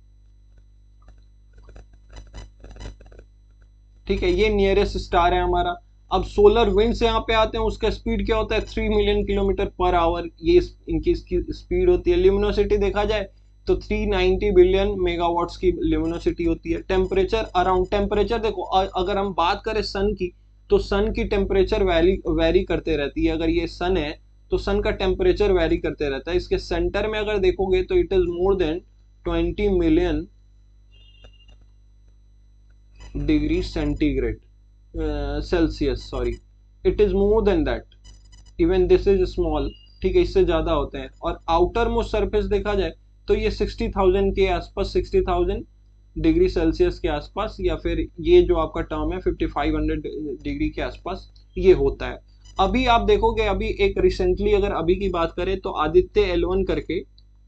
ठीक है। ये नियरेस्ट स्टार है हमारा। अब सोलर विंड से यहाँ पे आते हैं, उसका स्पीड क्या होता है? Three million kilometre per hour, ये इनकी इसकी स्पीड होती है। ल्यूमिनोसिटी देखा जाए तो थ्री नाइंटी बिलियन मेगावाट्स की ल्यूमिनोसिटी होती है। टेम्परेचर अराउंड, टेम्परेचर देखो अगर हम बात करें सन की तो सन की टेम्परेचर वैरी वैरी करते रहती है। अगर ये सन है तो सन का टेम्परेचर वैरी करते रहता है। इसके सेंटर में अगर देखोगे तो it is more than twenty million degree centigrade Celsius, sorry it is more than that, even this is small, ठीक है, इससे ज्यादा होते हैं। और आउटर मोस्ट सरफेस देखा जाए तो ये सिक्सटी थाउजेंड के आसपास, सिक्सटी थाउजेंड डिग्री सेल्सियस के आसपास, या फिर ये जो आपका टर्म है फिफ्टी फाइव हंड्रेड डिग्री के आसपास ये होता है। अभी आप देखोगे, अभी एक रिसेंटली अगर अभी की बात करें तो आदित्य एल वन करके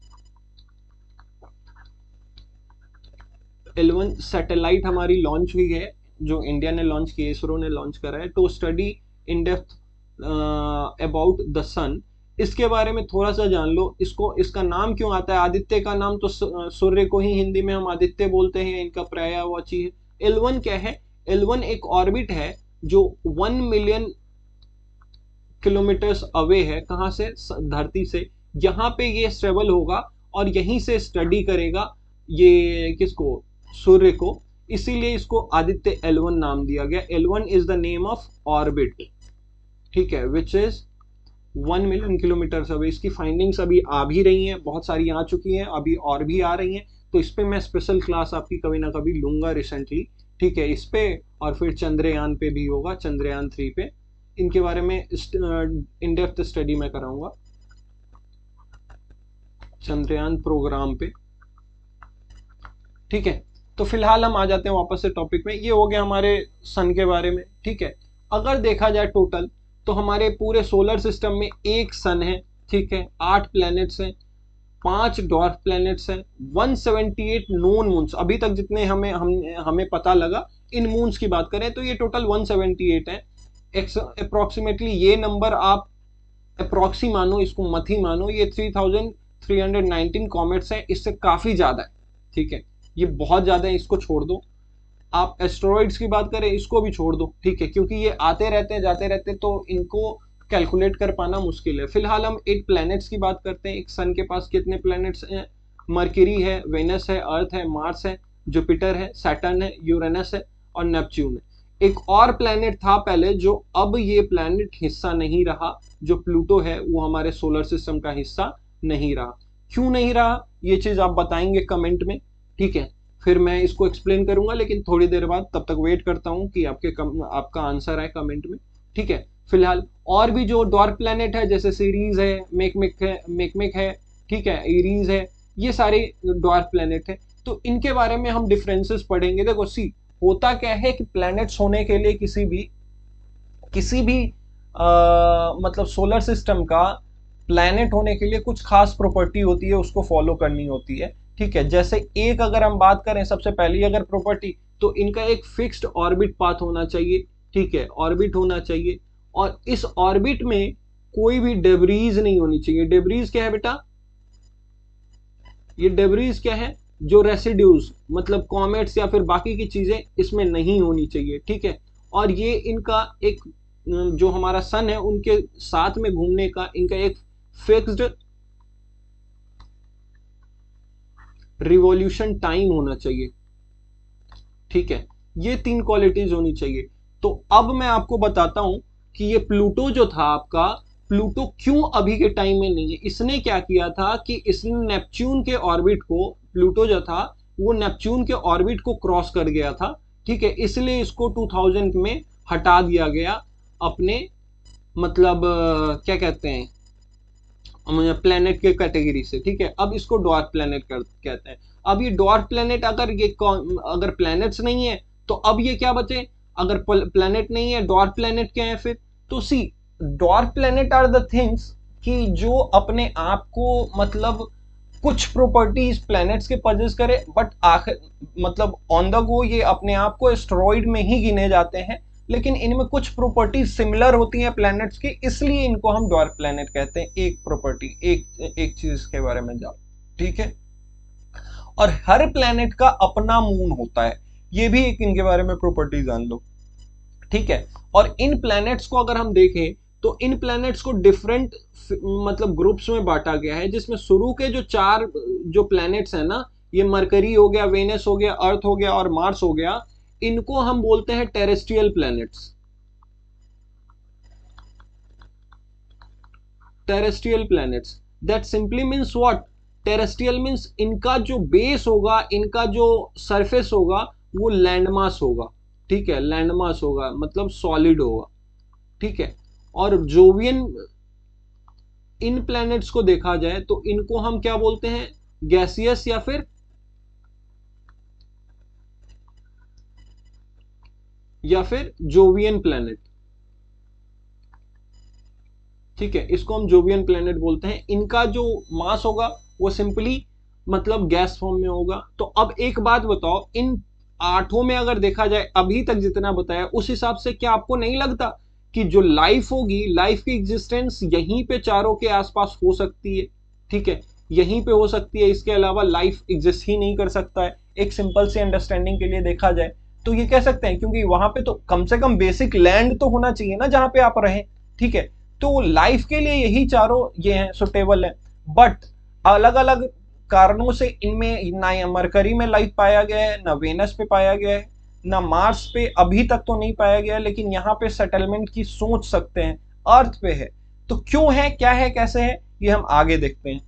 एल वन सैटेलाइट हमारी लॉन्च हुई है, जो इंडिया ने लॉन्च की है, इसरो ने लॉन्च करा है, to study in depth about the sun. इसके बारे में थोड़ा सा जान लो। इसको इसका नाम क्यों आता है आदित्य का नाम? तो सूर्य को ही हिंदी में हम आदित्य बोलते हैं, इनका पर्यायवाची है। एल वन क्या है? एल वन एक ऑर्बिट है जो वन मिलियन किलोमीटर्स अवे है, कहां से? धरती से। यहाँ पे ये स्टेबल होगा और यहीं से स्टडी करेगा ये किसको? सूर्य को। इसीलिए इसको आदित्य एल वन नाम दिया गया। L one is the name of orbit, ठीक है, which is one million kilometre away. इसकी फाइंडिंग्स अभी आ भी रही हैं, बहुत सारी आ चुकी हैं, अभी और भी आ रही हैं। तो इस पे मैं स्पेशल क्लास आपकी कभी ना कभी लूंगा रिसेंटली, ठीक है, इस पे। और फिर चंद्रयान पे भी होगा, चंद्रयान थ्री पे, इनके बारे में इन डेप्थ स्टडी मैं कराऊंगा चंद्रयान प्रोग्राम पे, ठीक है। तो फिलहाल हम आ जाते हैं वापस से टॉपिक में। ये हो गया हमारे सन के बारे में, ठीक है। अगर देखा जाए टोटल तो हमारे पूरे सोलर सिस्टम में एक सन है, ठीक है, आठ प्लैनेट्स हैं, पांच डॉर्फ प्लैनेट्स हैं, one seventy eight known moons, अभी तक जितने हमें हम हमें पता लगा इन मून्स की बात करें तो ये टोटल वन सेवेंटी एट है अप्रोक्सीमेटली। ये नंबर आप अप्रोक्सी मानो, इसको मत ही मानो। ये three thousand three hundred nineteen comets है, इससे काफी ज्यादा है, ठीक है, ये बहुत ज्यादा है, इसको छोड़ दो। आप एस्टेरॉइड्स की बात करें, इसको भी छोड़ दो, ठीक है, क्योंकि ये आते रहते हैं जाते रहते हैं तो इनको कैलकुलेट कर पाना मुश्किल है। फिलहाल हम एट प्लैनेट्स की बात करते हैं। एक सन के पास कितने प्लैनेट्स हैं? मर्क्यूरी है, वेनस है, अर्थ है, मार्स है, जुपिटर है, सैटर्न है, यूरेनस है और नेपच्यून है। एक और प्लैनेट था पहले जो अब ये प्लैनेट हिस्सा नहीं रहा, जो प्लूटो है, वो हमारे सोलर सिस्टम का हिस्सा नहीं रहा। क्यों नहीं रहा ये चीज आप बताएंगे कमेंट में, ठीक है, फिर मैं इसको एक्सप्लेन करूंगा, लेकिन थोड़ी देर बाद। तब तक वेट करता हूं कि आपके कम, आपका आंसर आए कमेंट में, ठीक है। फिलहाल और भी जो डॉर्फ प्लैनेट है जैसे सीरीज है, मेकमेक है, मेकमेक है, ठीक है, एरीज है, ये सारे डॉर्फ प्लैनेट है। तो इनके बारे में हम डिफरेंसेस पढ़ेंगे। देखो सी होता क्या है कि प्लैनेट्स होने के लिए किसी भी किसी भी आ, मतलब सोलर सिस्टम का प्लैनेट होने के लिए कुछ खास प्रॉपर्टी होती है, उसको फॉलो करनी होती है, ठीक है। जैसे एक अगर हम बात करें सबसे पहली अगर प्रॉपर्टी, तो इनका एक फिक्स्ड ऑर्बिट पाथ होना चाहिए, ठीक है, ऑर्बिट होना चाहिए। और इस ऑर्बिट में कोई भी डेब्रीज नहीं होनी चाहिए। डेब्रीज क्या है बेटा? ये डेब्रीज क्या है? जो रेसिड्यूज मतलब कॉमेट्स या फिर बाकी की चीजें इसमें नहीं होनी चाहिए, ठीक है। और ये इनका एक जो हमारा सन है उनके साथ में घूमने का इनका एक फिक्स्ड रिवॉल्यूशन टाइम होना चाहिए, ठीक है। ये तीन क्वालिटीज होनी चाहिए। तो अब मैं आपको बताता हूं कि ये प्लूटो जो था आपका, प्लूटो क्यों अभी के टाइम में नहीं है। इसने क्या किया था कि इसने नेपच्यून के ऑर्बिट को, प्लूटो जो था वो नेपच्यून के ऑर्बिट को क्रॉस कर गया था, ठीक है। इसलिए इसको टू थाउजेंड में हटा दिया गया अपने मतलब क्या कहते हैं प्लेनेट के कैटेगरी से, ठीक है। अब इसको डॉर्फ प्लेनेट कहते हैं। अब ये डॉर्फ प्लेनेट अगर ये अगर प्लैनेट्स नहीं है तो अब ये क्या बचे? अगर प्लैनेट नहीं है, डॉर्फ प्लैनेट क्या है फिर? तो see dwarf planet are the things कि जो अपने आप को मतलब कुछ प्रॉपर्टीज प्लैनेट्स के पजेस करे, बट आखिर मतलब ऑन द गो ये अपने आप को एस्टेरॉइड में ही गिने जाते हैं, लेकिन इनमें कुछ प्रॉपर्टीज सिमिलर होती हैं प्लैनेट्स की, इसलिए इनको हम डॉर्फ प्लैनेट कहते हैं। एक प्रॉपर्टी, एक एक चीज के बारे में जाओ, ठीक है। और हर प्लैनेट का अपना मून होता है, ये भी एक इनके बारे में प्रॉपर्टी जान लो, ठीक है। और इन प्लैनेट्स को अगर हम देखें तो इन प्लैनेट्स को डिफरेंट मतलब ग्रुप्स में बांटा गया है, जिसमें शुरू के जो चार जो प्लैनेट्स हैं ना, ये मरकरी हो गया, वेनस हो गया, अर्थ हो गया और मार्स हो गया, इनको हम बोलते हैं terrestrial planets. Terrestrial planets that simply means what? Terrestrial means इनका जो बेस होगा, इनका जो सरफेस होगा वो लैंडमास होगा, ठीक है। लैंडमास होगा मतलब सॉलिड होगा, ठीक है। और जोवियन इन प्लैनेट्स को देखा जाए तो इनको हम क्या बोलते हैं? गैसियस या फिर या फिर जोवियन प्लैनेट, ठीक है। इसको हम जोवियन प्लैनेट बोलते हैं। इनका जो मास होगा वो सिंपली मतलब गैस फॉर्म में होगा। तो अब एक बात बताओ, इन आठों में अगर देखा जाए अभी तक जितना बताया उस हिसाब से क्या आपको नहीं लगता कि जो लाइफ होगी, लाइफ की एग्जिस्टेंस यहीं पे चारों के आसपास हो सकती है, ठीक है, यहीं पे हो सकती है। इसके अलावा लाइफ एग्जिस्ट ही नहीं कर सकता है। एक सिंपल सी अंडरस्टैंडिंग के लिए देखा जाए तो ये कह सकते हैं, क्योंकि वहां पे तो कम से कम बेसिक लैंड तो होना चाहिए ना जहां पे आप रहें, ठीक है। तो लाइफ के लिए यही चारों ये हैं, सुटेबल है। बट अलग अलग कारणों से इनमें ना मरकरी में लाइफ पाया गया है, ना वेनस पे पाया गया है, ना मार्स पे अभी तक तो नहीं पाया गया, लेकिन यहाँ पे सेटलमेंट की सोच सकते हैं। अर्थ पे है, तो क्यों है, क्या है, कैसे है, ये हम आगे देखते हैं।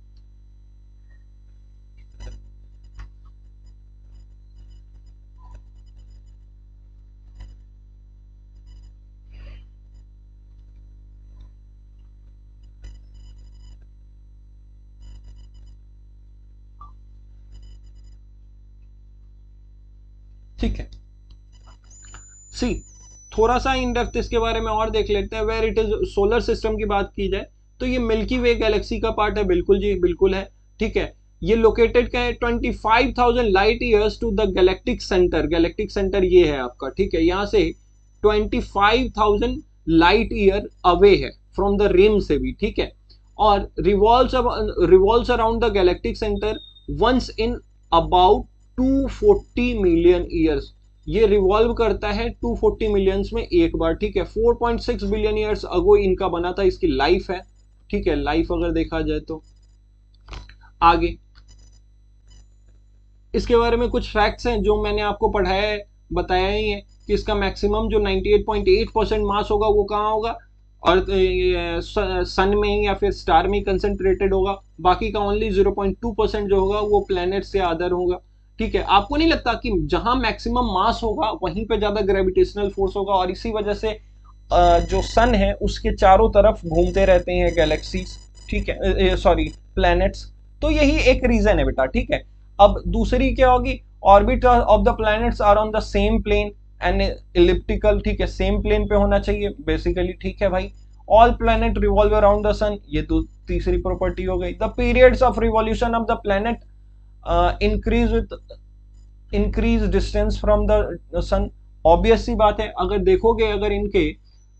ठीक है, सी थोड़ा सा इन डेप्थ इसके बारे में और देख लेते हैं। Where it is solar system की बात की जाए तो ये मिल्की वे गैलेक्सी का पार्ट है, बिल्कुल जी बिल्कुल है, ठीक है। ये लोकेटेड क्या है? Twenty five thousand light years to the galactic centre. Galactic centre ये है आपका, ठीक है। यहां से twenty five thousand light year away है फ्रॉम द रिम से भी, ठीक है। और revolves revolves around the galactic centre once in about two forty million years. ये रिवॉल्व करता है टू फोर्टी मिलियंस में एक बार, ठीक है। Four point six billion years ago इनका बना था, इसकी लाइफ है, ठीक है। लाइफ अगर देखा जाए तो आगे इसके बारे में कुछ फैक्ट्स हैं जो मैंने आपको पढ़ाया है, बताया ही है कि इसका मैक्सिमम जो ninety eight point eight percent mass होगा वो कहाँ होगा? और सन में या फिर स्टार में कंसंट्रेटेड होगा। बाकी का only zero point two percent जो होगा वो प्लैनेट से अदर होगा, ठीक है। आपको नहीं लगता कि जहां मैक्सिमम मास होगा वहीं पे ज्यादा ग्रेविटेशनल फोर्स होगा, और इसी वजह से जो सन है उसके चारों तरफ घूमते रहते हैं गैलेक्सीज, ठीक है, सॉरी प्लैनेट्स। तो यही एक रीजन है बेटा, ठीक है। अब दूसरी क्या होगी? Orbit of the planets are on the same plane and elliptical, ठीक है, सेम प्लेन पे होना चाहिए बेसिकली, ठीक है भाई। All planet revolve around the sun, ये तो तीसरी प्रॉपर्टी हो गई। The periods of revolution of the planet increase with increase distance from the sun. Obvious सी बात है, अगर देखोगे अगर इनके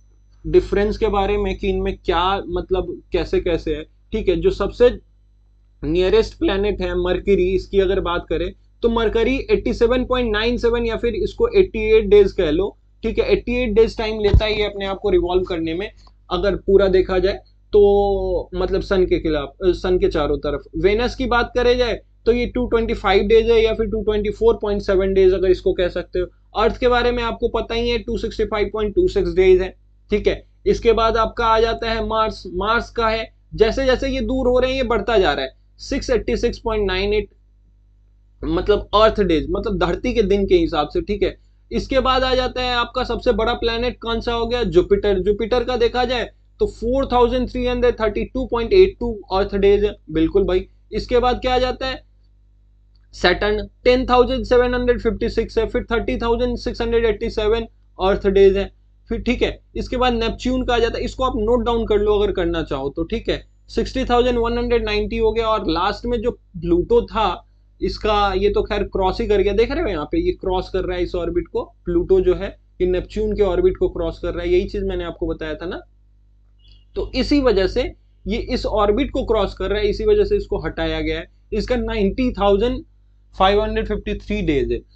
डिफरेंस के बारे में कि इनमें क्या मतलब कैसे कैसे है, ठीक है। जो सबसे नियरेस्ट प्लेनेट है मरकरी, इसकी अगर बात करें तो मरकरी सत्तासी पॉइंट नाइन सेवन या फिर इसको अट्ठासी डेज कह लो, ठीक है। अट्ठासी डेज टाइम लेता है ये अपने आप को रिवॉल्व करने में, अगर पूरा देखा जाए तो, मतलब सन के खिलाफ, सन के चारों तरफ। वेनस की बात करे जाए तो ये दो सौ पच्चीस डेज है या फिर दो सौ चौबीस पॉइंट सात डेज अगर इसको कह सकते हो। अर्थ के बारे में आपको पता ही है, दो सौ पैंसठ पॉइंट दो छह डेज है, ठीक है। इसके बाद आपका आ जाता है मार्स। मार्स का है, जैसे जैसे ये दूर हो रहे हैं ये बढ़ता जा रहा है, छह सौ छियासी पॉइंट नौ आठ मतलब अर्थ डेज, मतलब धरती के दिन के हिसाब से, ठीक है। इसके बाद आ जाता है आपका सबसे बड़ा प्लेनेट कौन सा हो गया, जुपिटर। जुपिटर का देखा जाए तो तैंतालीस सौ बत्तीस पॉइंट आठ दो अर्थ डेज है, बिल्कुल भाई। इसके बाद क्या आ जाता है, सैटर्न दस हज़ार सात सौ छप्पन है, फिर तीस हज़ार छह सौ सत्तासी अर्थ डेज है, फिर ठीक है। इसके बाद नेपच्यून का आ जाता है, इसको आप नोट डाउन कर लो अगर करना चाहो तो, ठीक है। साठ हज़ार एक सौ नब्बे हो गया। और लास्ट में जो प्लूटो था, इसका ये तो खैर क्रॉस ही कर गया, देख रहे हो यहाँ पे ये क्रॉस कर रहा है इस ऑर्बिट को, प्लूटो जो है ये नेपच्यून के ऑर्बिट को क्रॉस कर रहा है, यही चीज मैंने आपको बताया था ना। तो इसी वजह से ये इस ऑर्बिट को क्रॉस कर रहा है, इसी वजह से इसको हटाया गया है। इसका नब्बे हज़ार पाँच सौ तिरेपन डेज है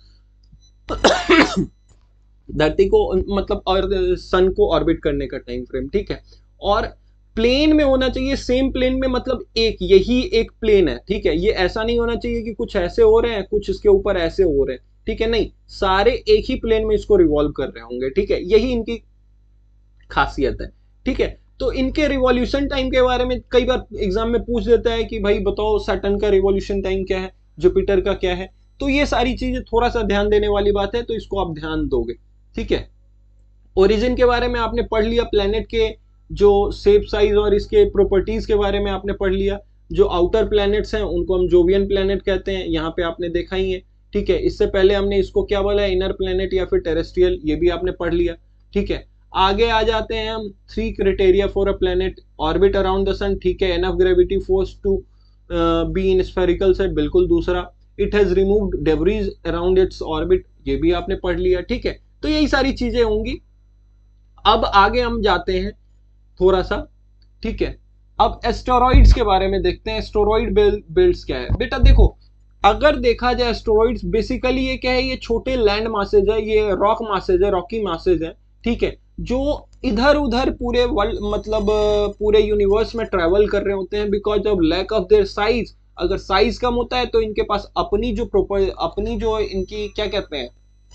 धरती को मतलब और सन को ऑर्बिट करने का टाइम फ्रेम, ठीक है। और प्लेन में होना चाहिए, सेम प्लेन में, मतलब एक यही एक प्लेन है, ठीक है। ये ऐसा नहीं होना चाहिए कि कुछ ऐसे हो रहे हैं कुछ इसके ऊपर ऐसे हो रहे हैं, ठीक है, नहीं, सारे एक ही प्लेन में इसको रिवॉल्व कर रहे होंगे, ठीक है। यही इनकी खासियत है, ठीक है। तो इनके रिवॉल्यूशन टाइम के बारे में कई बार एग्जाम में पूछ देता है कि भाई बताओ सैटर्न का रिवॉल्यूशन टाइम क्या है, जुपिटर का क्या है। तो ये सारी चीजें थोड़ा सा ध्यान देने वाली बात है, तो इसको आप ध्यान दोगे, ठीक है। ओरिजिन के बारे में आपने पढ़ लिया, प्लेनेट के जो शेप साइज और इसके प्रॉपर्टीज के बारे में आपने पढ़ लिया। जो आउटर प्लैनेट्स हैं उनको हम जोवियन प्लैनेट कहते हैं, यहाँ पे आपने देखा ही है, ठीक है। इससे पहले हमने इसको क्या बोला है, इनर प्लैनेट या फिर टेरेस्ट्रियल, ये भी आपने पढ़ लिया, ठीक है। आगे आ जाते हैं हम, three criteria for a planet, orbit around the sun, ठीक है, enough gravity force to be in spherical set, बिल्कुल। दूसरा, it has removed debris around its orbit, ये भी आपने पढ़ लिया, ठीक है। तो यही सारी चीजें होंगी। अब आगे हम जाते हैं थोड़ा सा, ठीक है। अब एस्टेरॉइड्स के बारे में देखते हैं, एस्टेरॉइड बेल्ट्स क्या है। बेटा देखो, अगर देखा जाए एस्टेरॉइड्स बेसिकली ये क्या है, ये छोटे लैंड मासेज है, ये रॉक मासेज है, रॉकी मासेज है, ठीक है, जो इधर उधर पूरे वर्ल्ड मतलब पूरे यूनिवर्स में ट्रेवल कर रहे होते हैं because of lack of their size. अगर साइज कम होता है तो इनके पास अपनी जो प्रॉपर अपनी जो इनकी क्या कहते हैं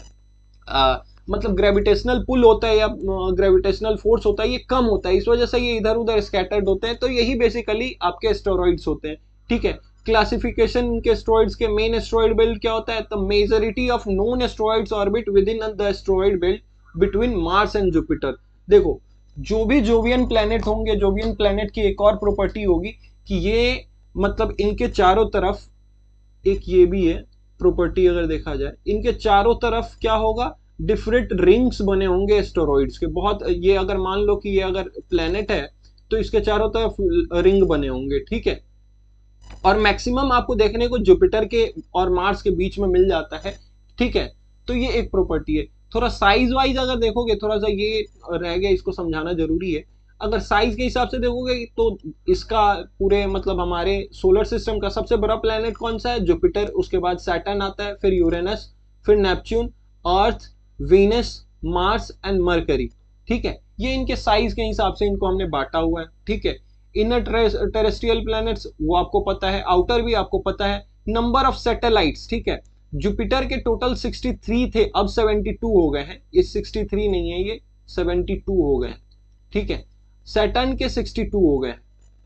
आ, मतलब ग्रेविटेशनल पुल होता है या ग्रेविटेशनल फोर्स होता है, ये कम होता है, इस वजह से ये इधर उधर स्कैटर्ड होते हैं। तो यही बेसिकली आपके एस्टेरॉइड्स होते हैं, ठीक है। क्लासिफिकेशन के एस्टेरॉइड्स के, मेन एस्टेरॉइड बेल्ट क्या होता है, the majority of known asteroids orbit within the asteroid belt between Mars and Jupiter. देखो, जो भी जोवियन प्लैनेट होंगे, जोवियन प्लैनेट की एक और प्रॉपर्टी होगी कि ये मतलब इनके चारों तरफ, एक ये भी है प्रॉपर्टी, अगर देखा जाए इनके चारों तरफ क्या होगा, डिफरेंट रिंग्स बने होंगे एस्टेरॉइड्स के। बहुत ये अगर मान लो कि ये अगर प्लेनेट है तो इसके चारों तरफ रिंग बने होंगे, ठीक है। और मैक्सिमम आपको देखने को जुपिटर के और मार्स के बीच में मिल जाता है, ठीक है। तो ये एक प्रॉपर्टी है। थोड़ा साइज वाइज अगर देखोगे, थोड़ा सा ये रह गया, इसको समझाना जरूरी है। अगर साइज के हिसाब से देखोगे तो इसका पूरे मतलब हमारे सोलर सिस्टम का सबसे बड़ा प्लेनेट कौन सा है, जुपिटर। उसके बाद सैटर्न आता है, फिर यूरेनस, फिर Neptune, Earth, Venus, Mars and Mercury, ठीक है। ये इनके साइज के हिसाब से इनको हमने बांटा हुआ है, ठीक है। इनर टेरेस्ट्रियल प्लैनेट्स वो आपको पता है, आउटर भी आपको पता है। नंबर ऑफ सैटेलाइट्स, ठीक है, जुपिटर के टोटल तिरसठ थे, अब बहत्तर हो गए हैं। ये तिरसठ नहीं है, ये बहत्तर हो गए हैं, ठीक है। सैटर्न के बासठ हो गए,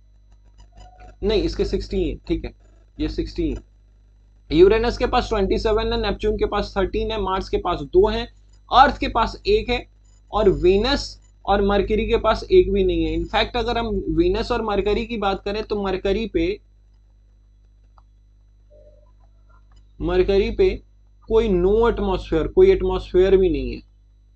नहीं इसके साठ है, ठीक है, ये साठ है। यूरेनस के पास सत्ताईस है, नेपच्यून के पास तेरह है, मार्स के पास दो है, अर्थ के पास एक है, और वीनस और मरकरी के पास एक भी नहीं है। इनफैक्ट अगर हम वीनस और मरकरी की बात करें तो मरकरी पे मरकरी पे कोई नो एटमॉस्फेयर, कोई एटमॉस्फेयर भी नहीं है।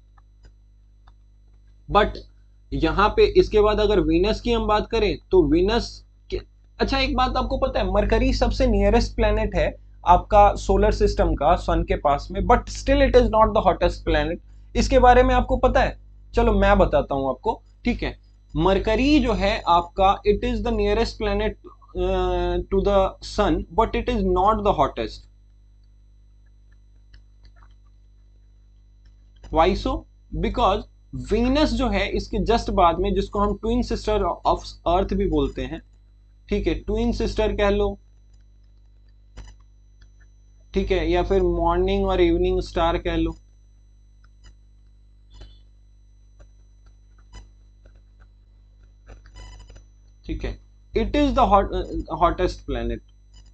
बट यहां पे इसके बाद अगर वीनस की हम बात करें तो वीनस के, अच्छा एक बात आपको पता है, मरकरी सबसे नियरेस्ट प्लेनेट है आपका सोलर सिस्टम का सन के पास में, but still it is not the hottest planet. इसके बारे में आपको पता है, चलो मैं बताता हूं आपको ठीक है। मरकरी जो है आपका, it is the nearest planet to the sun but it is not the hottest. Why so? Because Venus जो है इसके जस्ट बाद में, जिसको हम ट्विन सिस्टर ऑफ अर्थ भी बोलते हैं, ठीक है, ट्विन सिस्टर कह लो, ठीक है, या फिर मॉर्निंग और इवनिंग स्टार कह लो, ठीक है, it is the hottest planet.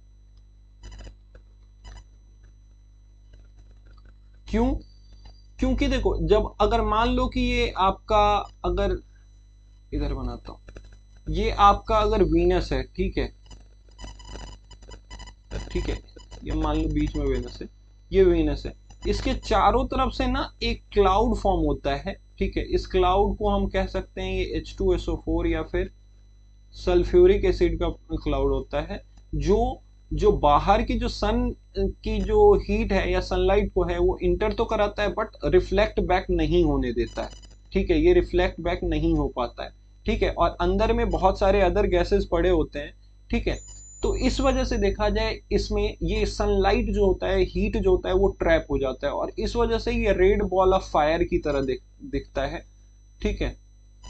क्यों? क्योंकि देखो, जब अगर मान लो कि ये आपका, अगर इधर बनाता हूं, ये आपका अगर वीनस है, ठीक है, ठीक है, ये मान लो बीच में वीनस है, ये वीनस है, इसके चारों तरफ से ना एक क्लाउड फॉर्म होता है, ठीक है, इस क्लाउड को हम कह सकते हैं ये H two S O four या फिर सल्फ्यूरिक एसिड का क्लाउड होता है, जो जो बाहर की जो सन की जो हीट है या सनलाइट को है वो इंटर तो कराता है बट रिफ्लेक्ट बैक नहीं होने देता है, ठीक है, ये रिफ्लेक्ट बैक नहीं हो पाता है, ठीक है, और अंदर में बहुत सारे अदर गैसेस पड़े होते हैं, ठीक है, तो इस वजह से देखा जाए इसमें ये सनलाइट जो होता है, हीट जो होता है वो ट्रैप हो जाता है और इस वजह से ये रेड बॉल ऑफ फायर की तरह दिख, दिखता है, ठीक है,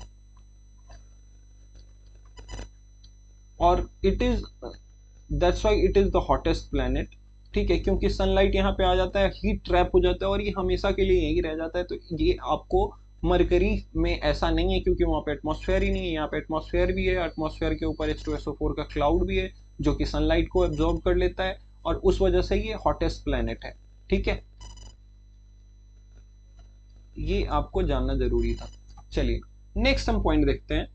और it is that's why it is the hottest planet, ठीक है, क्योंकि सनलाइट यहाँ पे आ जाता है, हीट ट्रैप हो जाता है और ये हमेशा के लिए यही रह जाता है। तो ये आपको मरकरी में ऐसा नहीं है क्योंकि वहाँ पे एटमॉस्फेयर ही नहीं है, यहाँ पे एटमॉस्फेयर भी है, एटमॉस्फेयर के ऊपर H two S O four का क्लाउड भी है जो कि सनलाइट को एब्जॉर्ब कर लेता है और उस वजह से ये हॉटेस्ट प्लैनेट है, ठीक है, ये आपको जानना जरूरी था। चलिए नेक्स्ट हम पॉइंट देखते हैं,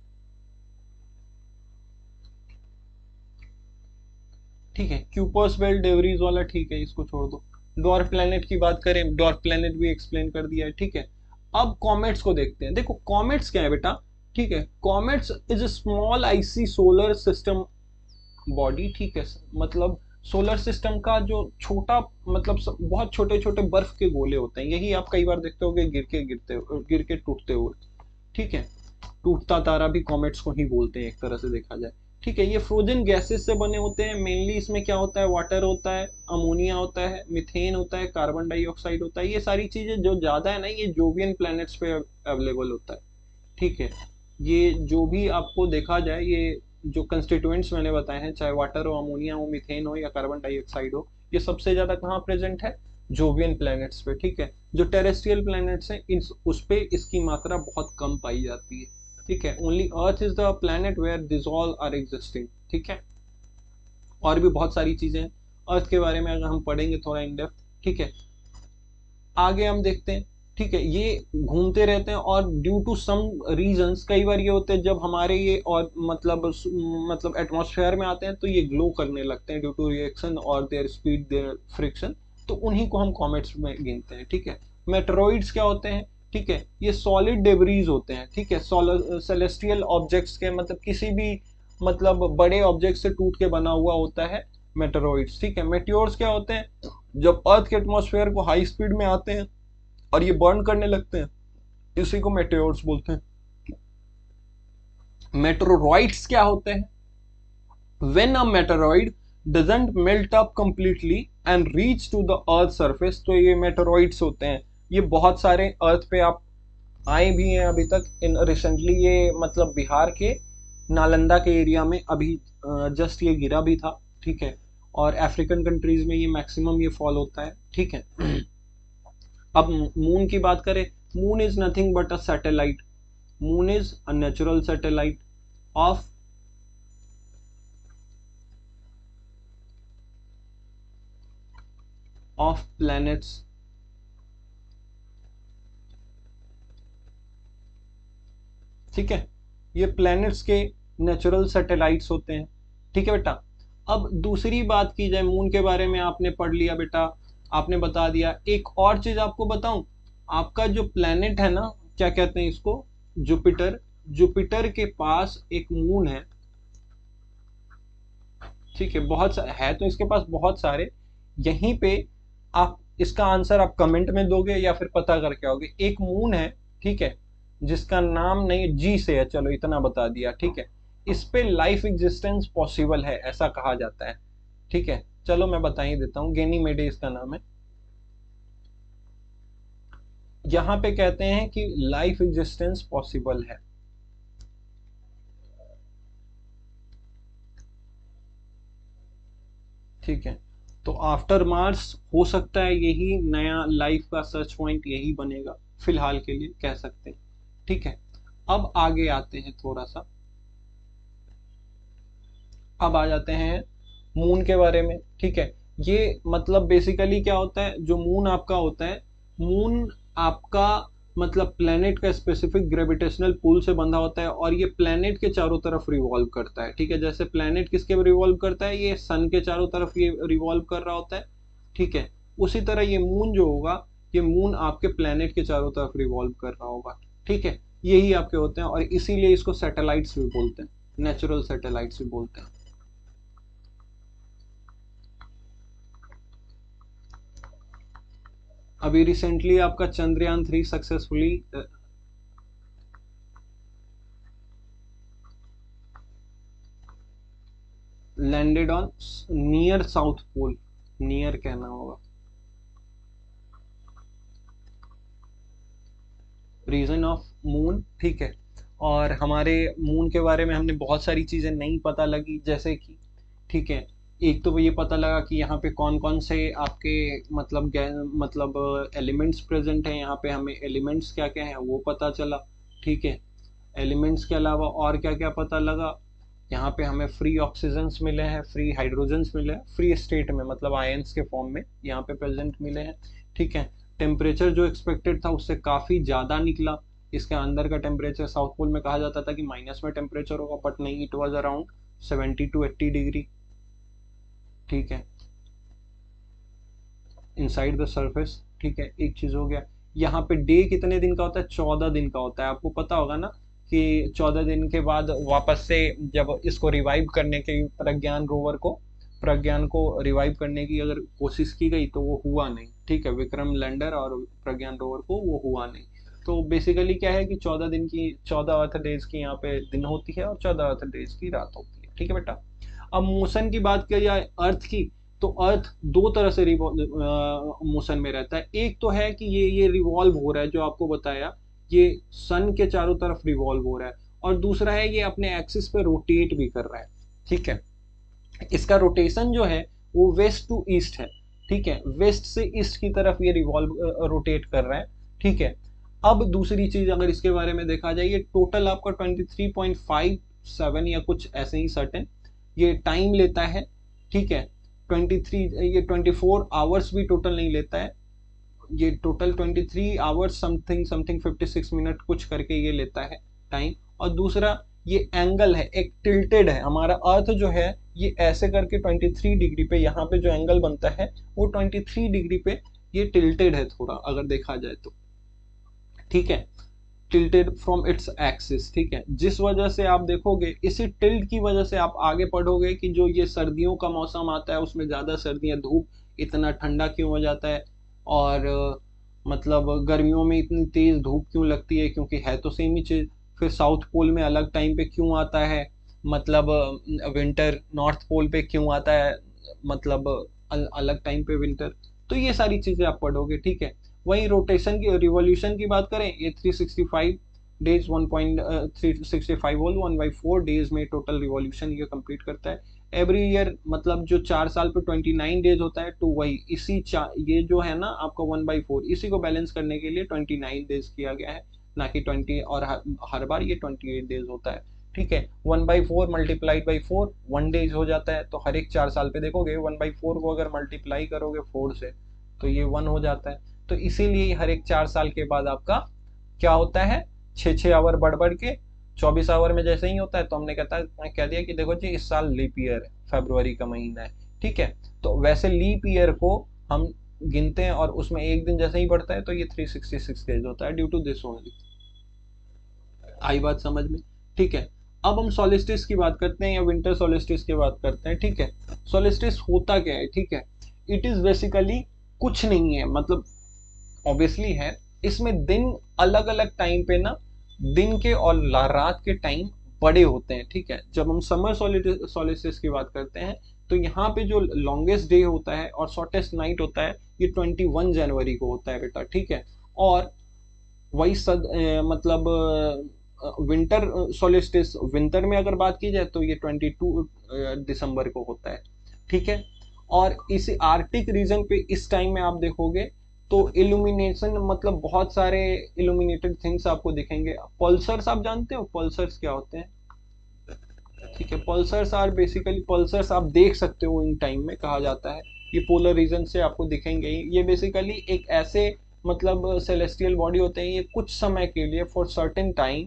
ठीक है, क्यूपर्स बेल्ट डेवरीज वाला, ठीक है, इसको छोड़ दो। डॉर्फ प्लैनेट की बात करें, डॉर्फ प्लैनेट भी एक्सप्लेन कर दिया है, ठीक है। अब कॉमेट्स को देखते हैं। देखो कॉमेट्स क्या है बेटा, ठीक है, comets is a small icy solar system body, ठीक है, मतलब सोलर सिस्टम का जो छोटा, मतलब बहुत छोटे छोटे बर्फ के गोले होते हैं, यही आप कई बार देखते होगे गिर के गिरते गिर के टूटते हुए, ठीक है, टूटता तारा भी कॉमेट्स को ही बोलते हैं एक तरह से देखा जाए, ठीक है। ये फ्रोजन गैसेस से बने होते हैं, मेनली इसमें क्या होता है, वाटर होता है, अमोनिया होता है, मिथेन होता है, कार्बन डाइऑक्साइड होता है, ये सारी चीजें जो ज्यादा है ना ये जोवियन प्लैनेट्स पे अवेलेबल होता है, ठीक है। ये जो भी आपको देखा जाए, ये जो कंस्टिट्यूएंट्स मैंने बताए हैं, चाहे वाटर हो, अमोनिया हो, मिथेन हो या कार्बन डाइऑक्साइड हो, ये सबसे ज्यादा कहाँ प्रेजेंट है, जोवियन प्लैनेट्स पे, ठीक है। जो टेरेस्ट्रियल प्लैनेट्स हैं इन उस पे इसकी मात्रा बहुत कम पाई जाती है, ठीक है। Only Earth is the planet where this all are existing, ठीक है। और भी बहुत सारी चीजें हैं अर्थ के बारे में अगर हम पढ़ेंगे थोड़ा इन डेप्थ, ठीक है। आगे हम देखते हैं, ठीक है, ये घूमते रहते हैं और ड्यू टू सम रीजंस कई बार ये होते हैं जब हमारे ये और मतलब मतलब एटमॉस्फेयर में आते हैं तो ये ग्लो करने लगते हैं ड्यू टू रिएक्शन और देयर स्पीड, देयर फ्रिक्शन, तो उन्हीं को हम कॉमेट्स में गिनते हैं, ठीक है। मेटेरॉइड्स क्या होते हैं, ठीक है, ये सॉलिड डेब्रीज होते हैं, ठीक है, सेलेस्टियल ऑब्जेक्ट्स के, मतलब किसी भी मतलब बड़े ऑब्जेक्ट से टूट के बना हुआ होता है मेटेरॉइड्स, ठीक है। मेटियोर्स क्या होते हैं, जब अर्थ के एटमॉस्फेयर को हाई स्पीड में आते हैं और ये बर्न करने लगते हैं, इसी को मेटेओर्स बोलते हैं। मेटेरोइड्स क्या होते हैं, when a meteoroid doesn't melt up completely and reach to the Earth surface, तो ये मेटेरॉइड्स होते हैं। ये बहुत सारे अर्थ पे आप आए भी हैं अभी तक, इन रिसेंटली ये मतलब बिहार के नालंदा के एरिया में अभी जस्ट ये गिरा भी था, ठीक है, और अफ्रीकन कंट्रीज में ये मैक्सिमम ये फॉल होता है, ठीक है। अब मून की बात करें, moon is nothing but a satellite, moon is a natural satellite of of planets, ठीक है, ये प्लैनेट्स के नेचुरल सैटेलाइट्स होते हैं, ठीक है बेटा। अब दूसरी बात की जाए, मून के बारे में आपने पढ़ लिया बेटा, आपने बता दिया। एक और चीज आपको बताऊं, आपका जो प्लैनेट है ना, क्या कहते हैं इसको, जुपिटर, जुपिटर के पास एक मून है, ठीक है, बहुत है तो इसके पास बहुत सारे, यहीं पे आप इसका आंसर आप कमेंट में दोगे या फिर पता करके आओगे। एक मून है, ठीक है, जिसका नाम नहीं, जी से है, चलो इतना बता दिया, ठीक है। इस पे लाइफ एग्जिस्टेंस पॉसिबल है ऐसा कहा जाता है, ठीक है। चलो मैं बता ही देता हूँ, गैनीमेडे इसका नाम है। यहां पे कहते हैं कि लाइफ एग्जिस्टेंस पॉसिबल है, ठीक है। तो आफ्टर मार्स हो सकता है यही नया लाइफ का सर्च पॉइंट यही बनेगा, फिलहाल के लिए कह सकते हैं, ठीक है। अब आगे आते हैं थोड़ा सा, अब आ जाते हैं मून के बारे में, ठीक है। ये मतलब बेसिकली क्या होता है, जो मून आपका होता है, मून आपका मतलब प्लेनेट का स्पेसिफिक ग्रेविटेशनल पुल से बंधा होता है और ये प्लेनेट के चारों तरफ रिवॉल्व करता है, ठीक है। जैसे प्लेनेट किसके रिवॉल्व करता है, ये सन के चारों तरफ ये रिवॉल्व कर रहा होता है, ठीक है। उसी तरह ये मून जो होगा, ये मून आपके प्लेनेट के चारों तरफ रिवॉल्व कर रहा होगा, ठीक है। यही आपके होते हैं और इसीलिए इसको सैटेलाइट्स भी बोलते हैं, नेचुरल सैटेलाइट्स भी बोलते हैं। अभी रिसेंटली आपका Chandrayaan three successfully landed on near south pole, near कहना होगा, रीजन ऑफ मून, ठीक है। और हमारे मून के बारे में हमने बहुत सारी चीजें नहीं पता लगी, जैसे कि, ठीक है, एक तो ये पता लगा कि यहाँ पे कौन कौन से आपके मतलब मतलब एलिमेंट्स प्रेजेंट हैं, यहाँ पे हमें एलिमेंट्स क्या क्या हैं वो पता चला, ठीक है। एलिमेंट्स के अलावा और क्या क्या पता लगा, यहाँ पे हमें फ्री ऑक्सीजन्स मिले हैं, फ्री हाइड्रोजन्स मिले हैं, फ्री स्टेट में मतलब आयंस के फॉर्म में यहाँ पे प्रेजेंट मिले हैं, ठीक है। टेम्परेचर जो एक्सपेक्टेड था उससे काफ़ी ज़्यादा निकला, इसके अंदर का टेम्परेचर साउथ पोल में कहा जाता था कि माइनस में टेम्परेचर होगा, बट नहीं, it was around seventy two eighty degree, ठीक है, इनसाइड द सरफेस, ठीक है। एक चीज़ हो गया, यहाँ पे डे कितने दिन का होता है, चौदह दिन का होता है, आपको पता होगा ना कि चौदह दिन के बाद वापस से जब इसको रिवाइव करने के प्रज्ञान रोवर को प्रज्ञान को रिवाइव करने की अगर कोशिश की गई तो वो हुआ नहीं, ठीक है। विक्रम लैंडर और प्रज्ञान रोवर को वो हुआ नहीं। तो बेसिकली क्या है कि चौदह दिन की चौदह अर्थ डेज की यहाँ पे दिन होती है और चौदह अर्थ डेज की रात होती है, ठीक है बेटा। अब मोशन की बात की जाए अर्थ की, तो अर्थ दो तरह से मोशन में रहता है। एक तो है कि ये ये रिवॉल्व हो रहा है, जो आपको बताया, ये सन के चारों तरफ रिवॉल्व हो रहा है, और दूसरा है ये अपने एक्सिस पे रोटेट भी कर रहा है, ठीक है। इसका रोटेशन जो है वो वेस्ट टू ईस्ट है, ठीक है, वेस्ट से ईस्ट की तरफ ये रिवॉल्व रोटेट कर रहा है, ठीक है। अब दूसरी चीज अगर इसके बारे में देखा जाए, ये टोटल आपका twenty three point five seven या कुछ ऐसे ही सर्टेन ये टाइम लेता है, ठीक है। ट्वेंटी थ्री ये ट्वेंटी फोर आवर्स भी टोटल नहीं लेता है, ये total twenty three hours something something fifty six minute कुछ करके ये लेता है टाइम। और दूसरा ये एंगल है, एक टिल्टेड है, हमारा अर्थ जो है ये ऐसे करके ट्वेंटी थ्री डिग्री पे, यहाँ पे जो एंगल बनता है वो ट्वेंटी थ्री डिग्री पे ये टिल्टेड है थोड़ा, अगर देखा जाए तो, ठीक है, टिल्टेड फ्रॉम इट्स एक्सिस, ठीक है। जिस वजह से आप देखोगे, इसी टिल्ट की वजह से आप आगे पढ़ोगे कि जो ये सर्दियों का मौसम आता है उसमें ज़्यादा सर्दियाँ, धूप इतना ठंडा क्यों हो जाता है, और मतलब गर्मियों में इतनी तेज़ धूप क्यों लगती है, क्योंकि है तो सेम ही चीज़। फिर साउथ पोल में अलग टाइम पे क्यों आता है, मतलब विंटर, नॉर्थ पोल पे क्यों आता है, मतलब अल, अलग टाइम पे विंटर। तो ये सारी चीज़ें आप पढ़ोगे, ठीक है। वहीं रोटेशन की, रिवॉल्यूशन की बात करें, ये three sixty five days one point three sixty five whole one by four days में टोटल रिवॉल्यूशन ये कंप्लीट करता है एवरी ईयर। मतलब जो चार साल पे ट्वेंटी नाइन डेज होता है, तो वही इसी ये जो है ना आपका वन बाई फोर, इसी को बैलेंस करने के लिए ट्वेंटी नाइन डेज किया गया है, ना कि ट्वेंटी, और हर, हर बार ये ट्वेंटी एट डेज होता है, ठीक है। One by four multiplied by four one days हो जाता है, तो हर एक चार साल पे देखोगे वन बाई फोर को अगर मल्टीप्लाई करोगे फोर से तो ये वन हो जाता है। तो इसीलिए हर एक चार साल के बाद आपका क्या होता है, छः छः आवर बढ़ बढ़ के चौबीस आवर में जैसे ही होता है, तो हमने कहता है कह दिया कि देखो जी इस साल लीप ईयर है, फरवरी का महीना है, ठीक है। तो वैसे लीप ईयर को हम गिनते हैं और उसमें एक दिन जैसे ही बढ़ता है तो ये थ्री सिक्सटी सिक्स डेज होता है, ड्यू टू दिस ओनली। आई बात समझ में, ठीक है। अब हम सोलिस्टिस की बात करते हैं या विंटर सोलिस्टिस की बात करते हैं, ठीक है। सोलिस्टिस होता क्या है, ठीक है, इट इज बेसिकली कुछ नहीं है, मतलब ऑब्वियसली है, इसमें दिन अलग अलग टाइम पे ना दिन के और रात के टाइम बड़े होते हैं, ठीक है। जब हम समर सोलिस्टिस की बात करते हैं तो यहाँ पे जो लॉन्गेस्ट डे होता है और शॉर्टेस्ट नाइट होता है ये इक्कीस जनवरी को होता है बेटा, ठीक है। और वही सद अ, मतलब विंटर सोलिस्टिस, विंटर में अगर बात की जाए तो ये बाईस दिसंबर को होता है, ठीक है। और इस आर्कटिक रीजन पे इस टाइम में आप देखोगे तो इल्यूमिनेशन मतलब बहुत सारे इल्यूमिनेटेड थिंग्स आपको दिखेंगे। पल्सर्स आप जानते हो पल्सर्स क्या होते हैं, ठीक है। पल्सर्स आर बेसिकली, पल्सर्स आप देख सकते हो इन टाइम में, कहा जाता है ये पोलर रीजन से आपको दिखेंगे ही। ये बेसिकली एक ऐसे मतलब सेलेस्टियल बॉडी होते हैं, ये कुछ समय के लिए for certain time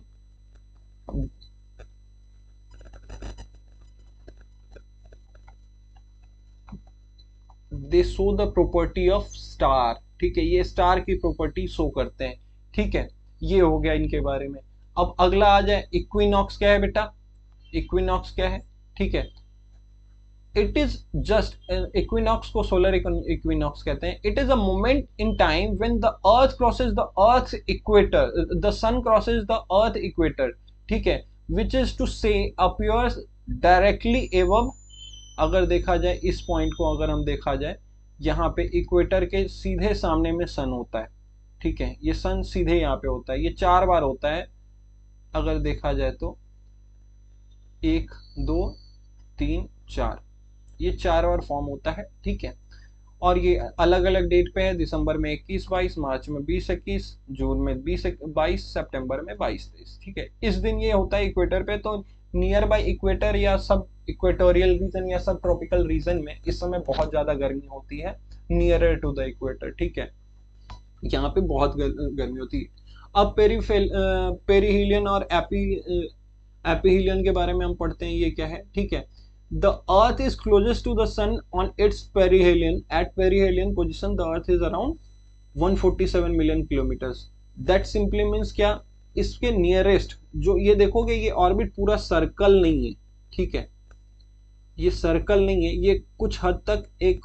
they show the property of star, ठीक है। ये स्टार की प्रॉपर्टी शो करते हैं, ठीक है। ये हो गया इनके बारे में। अब अगला आ जाए, इक्विनॉक्स क्या है बेटा, इक्विनॉक्स क्या है, ठीक है। इट इज जस्ट, इक्विनॉक्स को सोलर इक्विनॉक्स कहते हैं। It is a moment in time when the Earth crosses the Earth equator, the sun crosses the Earth equator, ठीक है। Which is to say appears directly एवं, अगर देखा जाए इस पॉइंट को अगर हम देखा जाए, यहाँ पे इक्वेटर के सीधे सामने में सन होता है, ठीक है। ये सन सीधे यहाँ पे होता है, ये चार बार होता है अगर देखा जाए तो, एक दो तीन चार, ये चार बार फॉर्म होता है, ठीक है। और ये अलग अलग डेट पे है, दिसंबर में इक्कीस बाईस, मार्च में बीस इक्कीस, जून में बीस बाईस, सितंबर में बाईस तेईस, ठीक है। इस दिन ये होता है इक्वेटर पे। तो नियर बाय इक्वेटर या सब इक्वेटोरियल रीजन या सब ट्रॉपिकल रीजन में इस समय बहुत ज्यादा गर्मी होती है, नियरर टू द इक्वेटर, ठीक है। यहाँ पे बहुत गर्मी होती है। अब पेरीफेल पेरीहिलियन और एपी एपीहिलियन के बारे में हम पढ़ते हैं, ये क्या है, ठीक है। The Earth is closest to the Sun on its perihelion. At perihelion position, the Earth is around one hundred forty-seven million kilometers. That simply means क्या, इसके नियरेस्ट जो ये देखोगे ये ऑर्बिट पूरा सर्कल नहीं है, ठीक है। ये सर्कल नहीं है, ये कुछ हद तक एक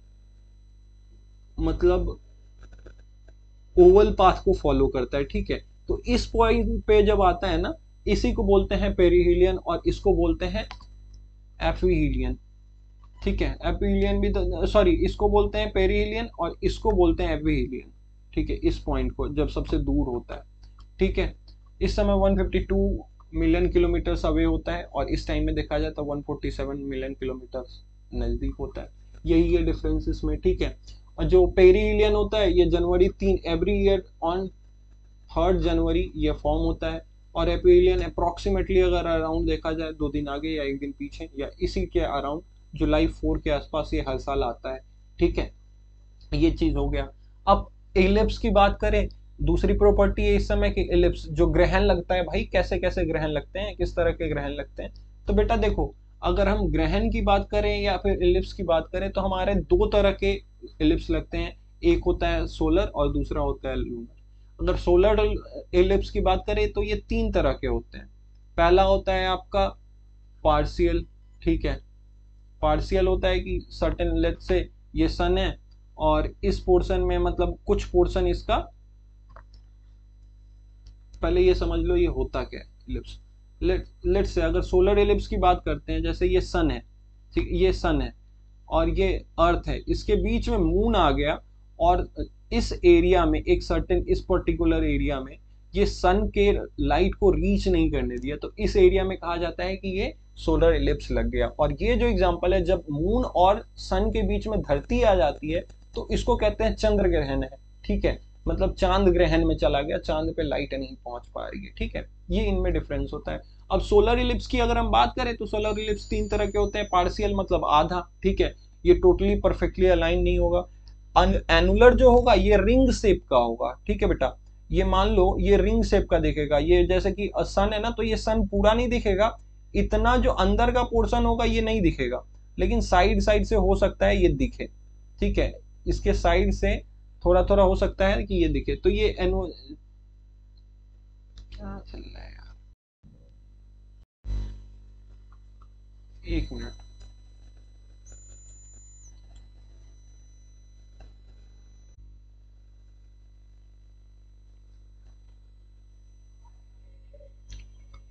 मतलब ओवल पाथ को फॉलो करता है, ठीक है। तो इस पॉइंट पे जब आता है ना, इसी को बोलते हैं पेरीहिलियन और इसको बोलते हैं एपीहिलियन, ठीक है। एपीहिलियन भी तो, सॉरी, इसको बोलते हैं पेरीहिलियन और इसको बोलते हैं एपीहिलियन, ठीक है। इस पॉइंट को जब सबसे दूर होता है, ठीक है। इस समय एक सौ बावन मिलियन किलोमीटर अवे होता है और इस टाइम में देखा जाए तो एक सौ सैंतालीस मिलियन किलोमीटर नजदीक होता है। यही है डिफरेंस इसमें, ठीक है। और जो पेरीहिलियन होता है ये जनवरी तीन every year on third January ये फॉर्म होता है। और एपीहिलियन अप्रोक्सीमेटली अगर अराउंड देखा जाए दो दिन आगे या एक दिन पीछे या इसी के अराउंड जुलाई फोर के आसपास ये हर साल आता है, ठीक है। ये चीज हो गया। अब एलिप्स की बात करें, दूसरी प्रॉपर्टी है इस समय की एलिप्स, जो ग्रहण लगता है भाई, कैसे कैसे ग्रहण लगते हैं, किस तरह के ग्रहण लगते हैं। तो बेटा देखो, अगर हम ग्रहण की बात करें या फिर एलिप्स की बात करें तो हमारे दो तरह के एलिप्स लगते हैं। एक होता है सोलर और दूसरा होता है लूनर। अगर सोलर एलिप्स की बात करें तो ये तीन तरह के होते हैं। पहला होता है आपका पार्शियल, ठीक है। पार्शियल होता है कि सर्टेन, लेट्स से ये सन है और इस पोर्शन में मतलब कुछ पोर्शन इसका, पहले ये समझ लो ये होता क्या है इलिप्स। लेट लेट्स से अगर सोलर इलिप्स की बात करते हैं, जैसे ये सन है, ठीक, ये सन है और ये अर्थ है, इसके बीच में मून आ गया और इस एरिया में, एक सर्टेन इस पर्टिकुलर एरिया में ये सन के लाइट को रीच नहीं करने दिया, तो इस एरिया में कहा जाता है कि ये सोलर इलिप्स लग गया। और ये जो एग्जांपल है, जब मून और सन के बीच में धरती आ जाती है तो इसको कहते हैं चंद्र ग्रहण है, ठीक है। मतलब चांद ग्रहण में चला गया, चांद पे लाइट नहीं पहुंच पा रही है, ठीक है। ये इनमें डिफरेंस होता है। अब सोलर इलिप्स की अगर हम बात करें तो सोलर इलिप्स तीन तरह के होते हैं। पार्शियल मतलब आधा, ठीक है, ये टोटली परफेक्टली अलाइन नहीं होगा। एनुलर जो होगा ये रिंग शेप का होगा, ठीक है बेटा। ये मान लो ये रिंग शेप का दिखेगा, ये जैसे कि सन है ना, तो ये सन पूरा नहीं दिखेगा, इतना जो अंदर का पोर्शन होगा ये नहीं दिखेगा, लेकिन साइड साइड से हो सकता है ये दिखे, ठीक है। इसके साइड से थोड़ा थोड़ा हो सकता है कि ये दिखे। तो ये एनु क्या चल रहा है यार, एक मिनट।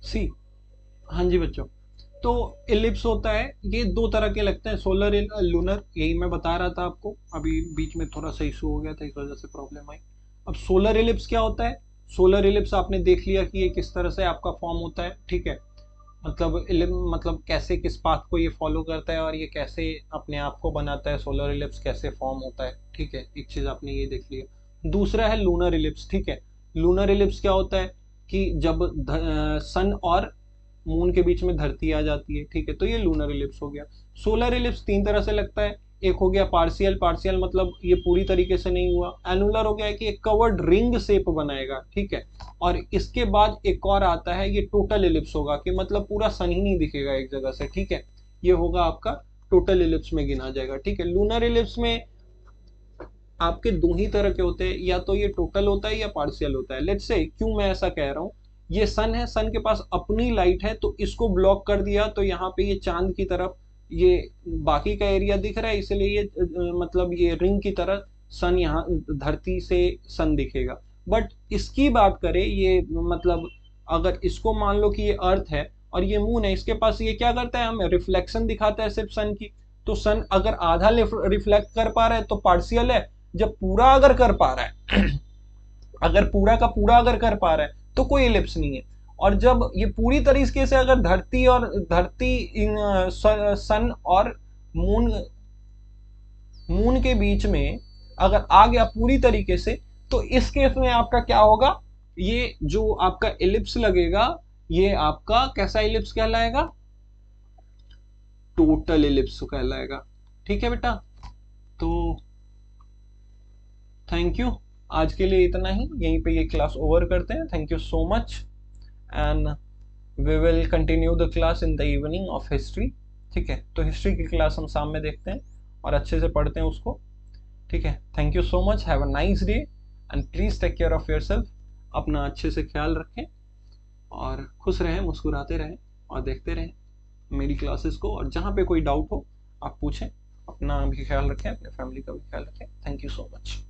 सी। हाँ जी बच्चों, तो इलिप्स होता है, ये दो तरह के लगते हैं, सोलर लूनर, यही मैं बता रहा था आपको, अभी बीच में थोड़ा सा इशू हो गया था, इस वजह से प्रॉब्लम आई। अब सोलर इलिप्स क्या होता है? सोलर इलिप्स आपने देख लिया कि ये किस तरह से आपका फॉर्म होता है, ठीक है। मतलब इलिप मतलब कैसे, किस पाथ को ये फॉलो करता है और ये कैसे अपने आप को बनाता है, सोलर इलिप्स कैसे फॉर्म होता है, ठीक है। एक चीज आपने ये देख लिया। दूसरा है लूनर इलिप्स, ठीक है। लूनर इलिप्स क्या होता है कि जब सन और मून के बीच में धरती आ जाती है, ठीक है, तो ये लूनर इलिप्स हो गया। सोलर इलिप्स तीन तरह से लगता है, एक हो गया पार्शियल, पार्शियल मतलब ये पूरी तरीके से नहीं हुआ। एनुलर हो गया कि एक कवर्ड रिंग शेप बनाएगा, ठीक है। और इसके बाद एक और आता है, ये टोटल इलिप्स होगा, कि मतलब पूरा सन ही नहीं दिखेगा एक जगह से, ठीक है। ये होगा आपका टोटल इलिप्स में गिना जाएगा, ठीक है। लूनर इलिप्स में आपके दो ही तरह के होते हैं, या तो ये टोटल होता है या पार्शियल होता है। लेट्स से क्यों मैं ऐसा कह रहा हूँ, ये सन है, सन के पास अपनी लाइट है, तो इसको ब्लॉक कर दिया, तो यहाँ पे ये चांद की तरफ ये बाकी का एरिया दिख रहा है, इसलिए ये मतलब ये रिंग की तरह सन यहाँ धरती से सन दिखेगा। बट इसकी बात करें, ये मतलब अगर इसको मान लो कि ये अर्थ है और ये मून है, इसके पास ये क्या करता है, हमें रिफ्लेक्शन दिखाता है सिर्फ सन की। तो सन अगर आधा रिफ्लेक्ट कर पा रहा है तो पार्शियल है, जब पूरा अगर कर पा रहा है अगर पूरा का पूरा अगर कर पा रहा है तो कोई इलिप्स नहीं है। और जब ये पूरी तरीके से अगर धरती और धरती इन सन और मून मून के बीच में अगर आ गया पूरी तरीके से, तो इस केस में आपका क्या होगा, ये जो आपका इलिप्स लगेगा, ये आपका कैसा इलिप्स कहलाएगा, टोटल इलिप्स कहलाएगा, ठीक है बेटा। तो थैंक यू, आज के लिए इतना ही, यहीं पे ये क्लास ओवर करते हैं। Thank you so much, and we will continue the class in the evening of history, ठीक है। तो हिस्ट्री की क्लास हम शाम में देखते हैं और अच्छे से पढ़ते हैं उसको, ठीक है। Thank you so much, have a nice day and please take care of yourself. अपना अच्छे से ख्याल रखें और खुश रहें, मुस्कुराते रहें और देखते रहें मेरी क्लासेस को, और जहाँ पे कोई डाउट हो आप पूछें। अपना भी ख्याल रखें, अपने फैमिली का भी ख्याल रखें। Thank you so much.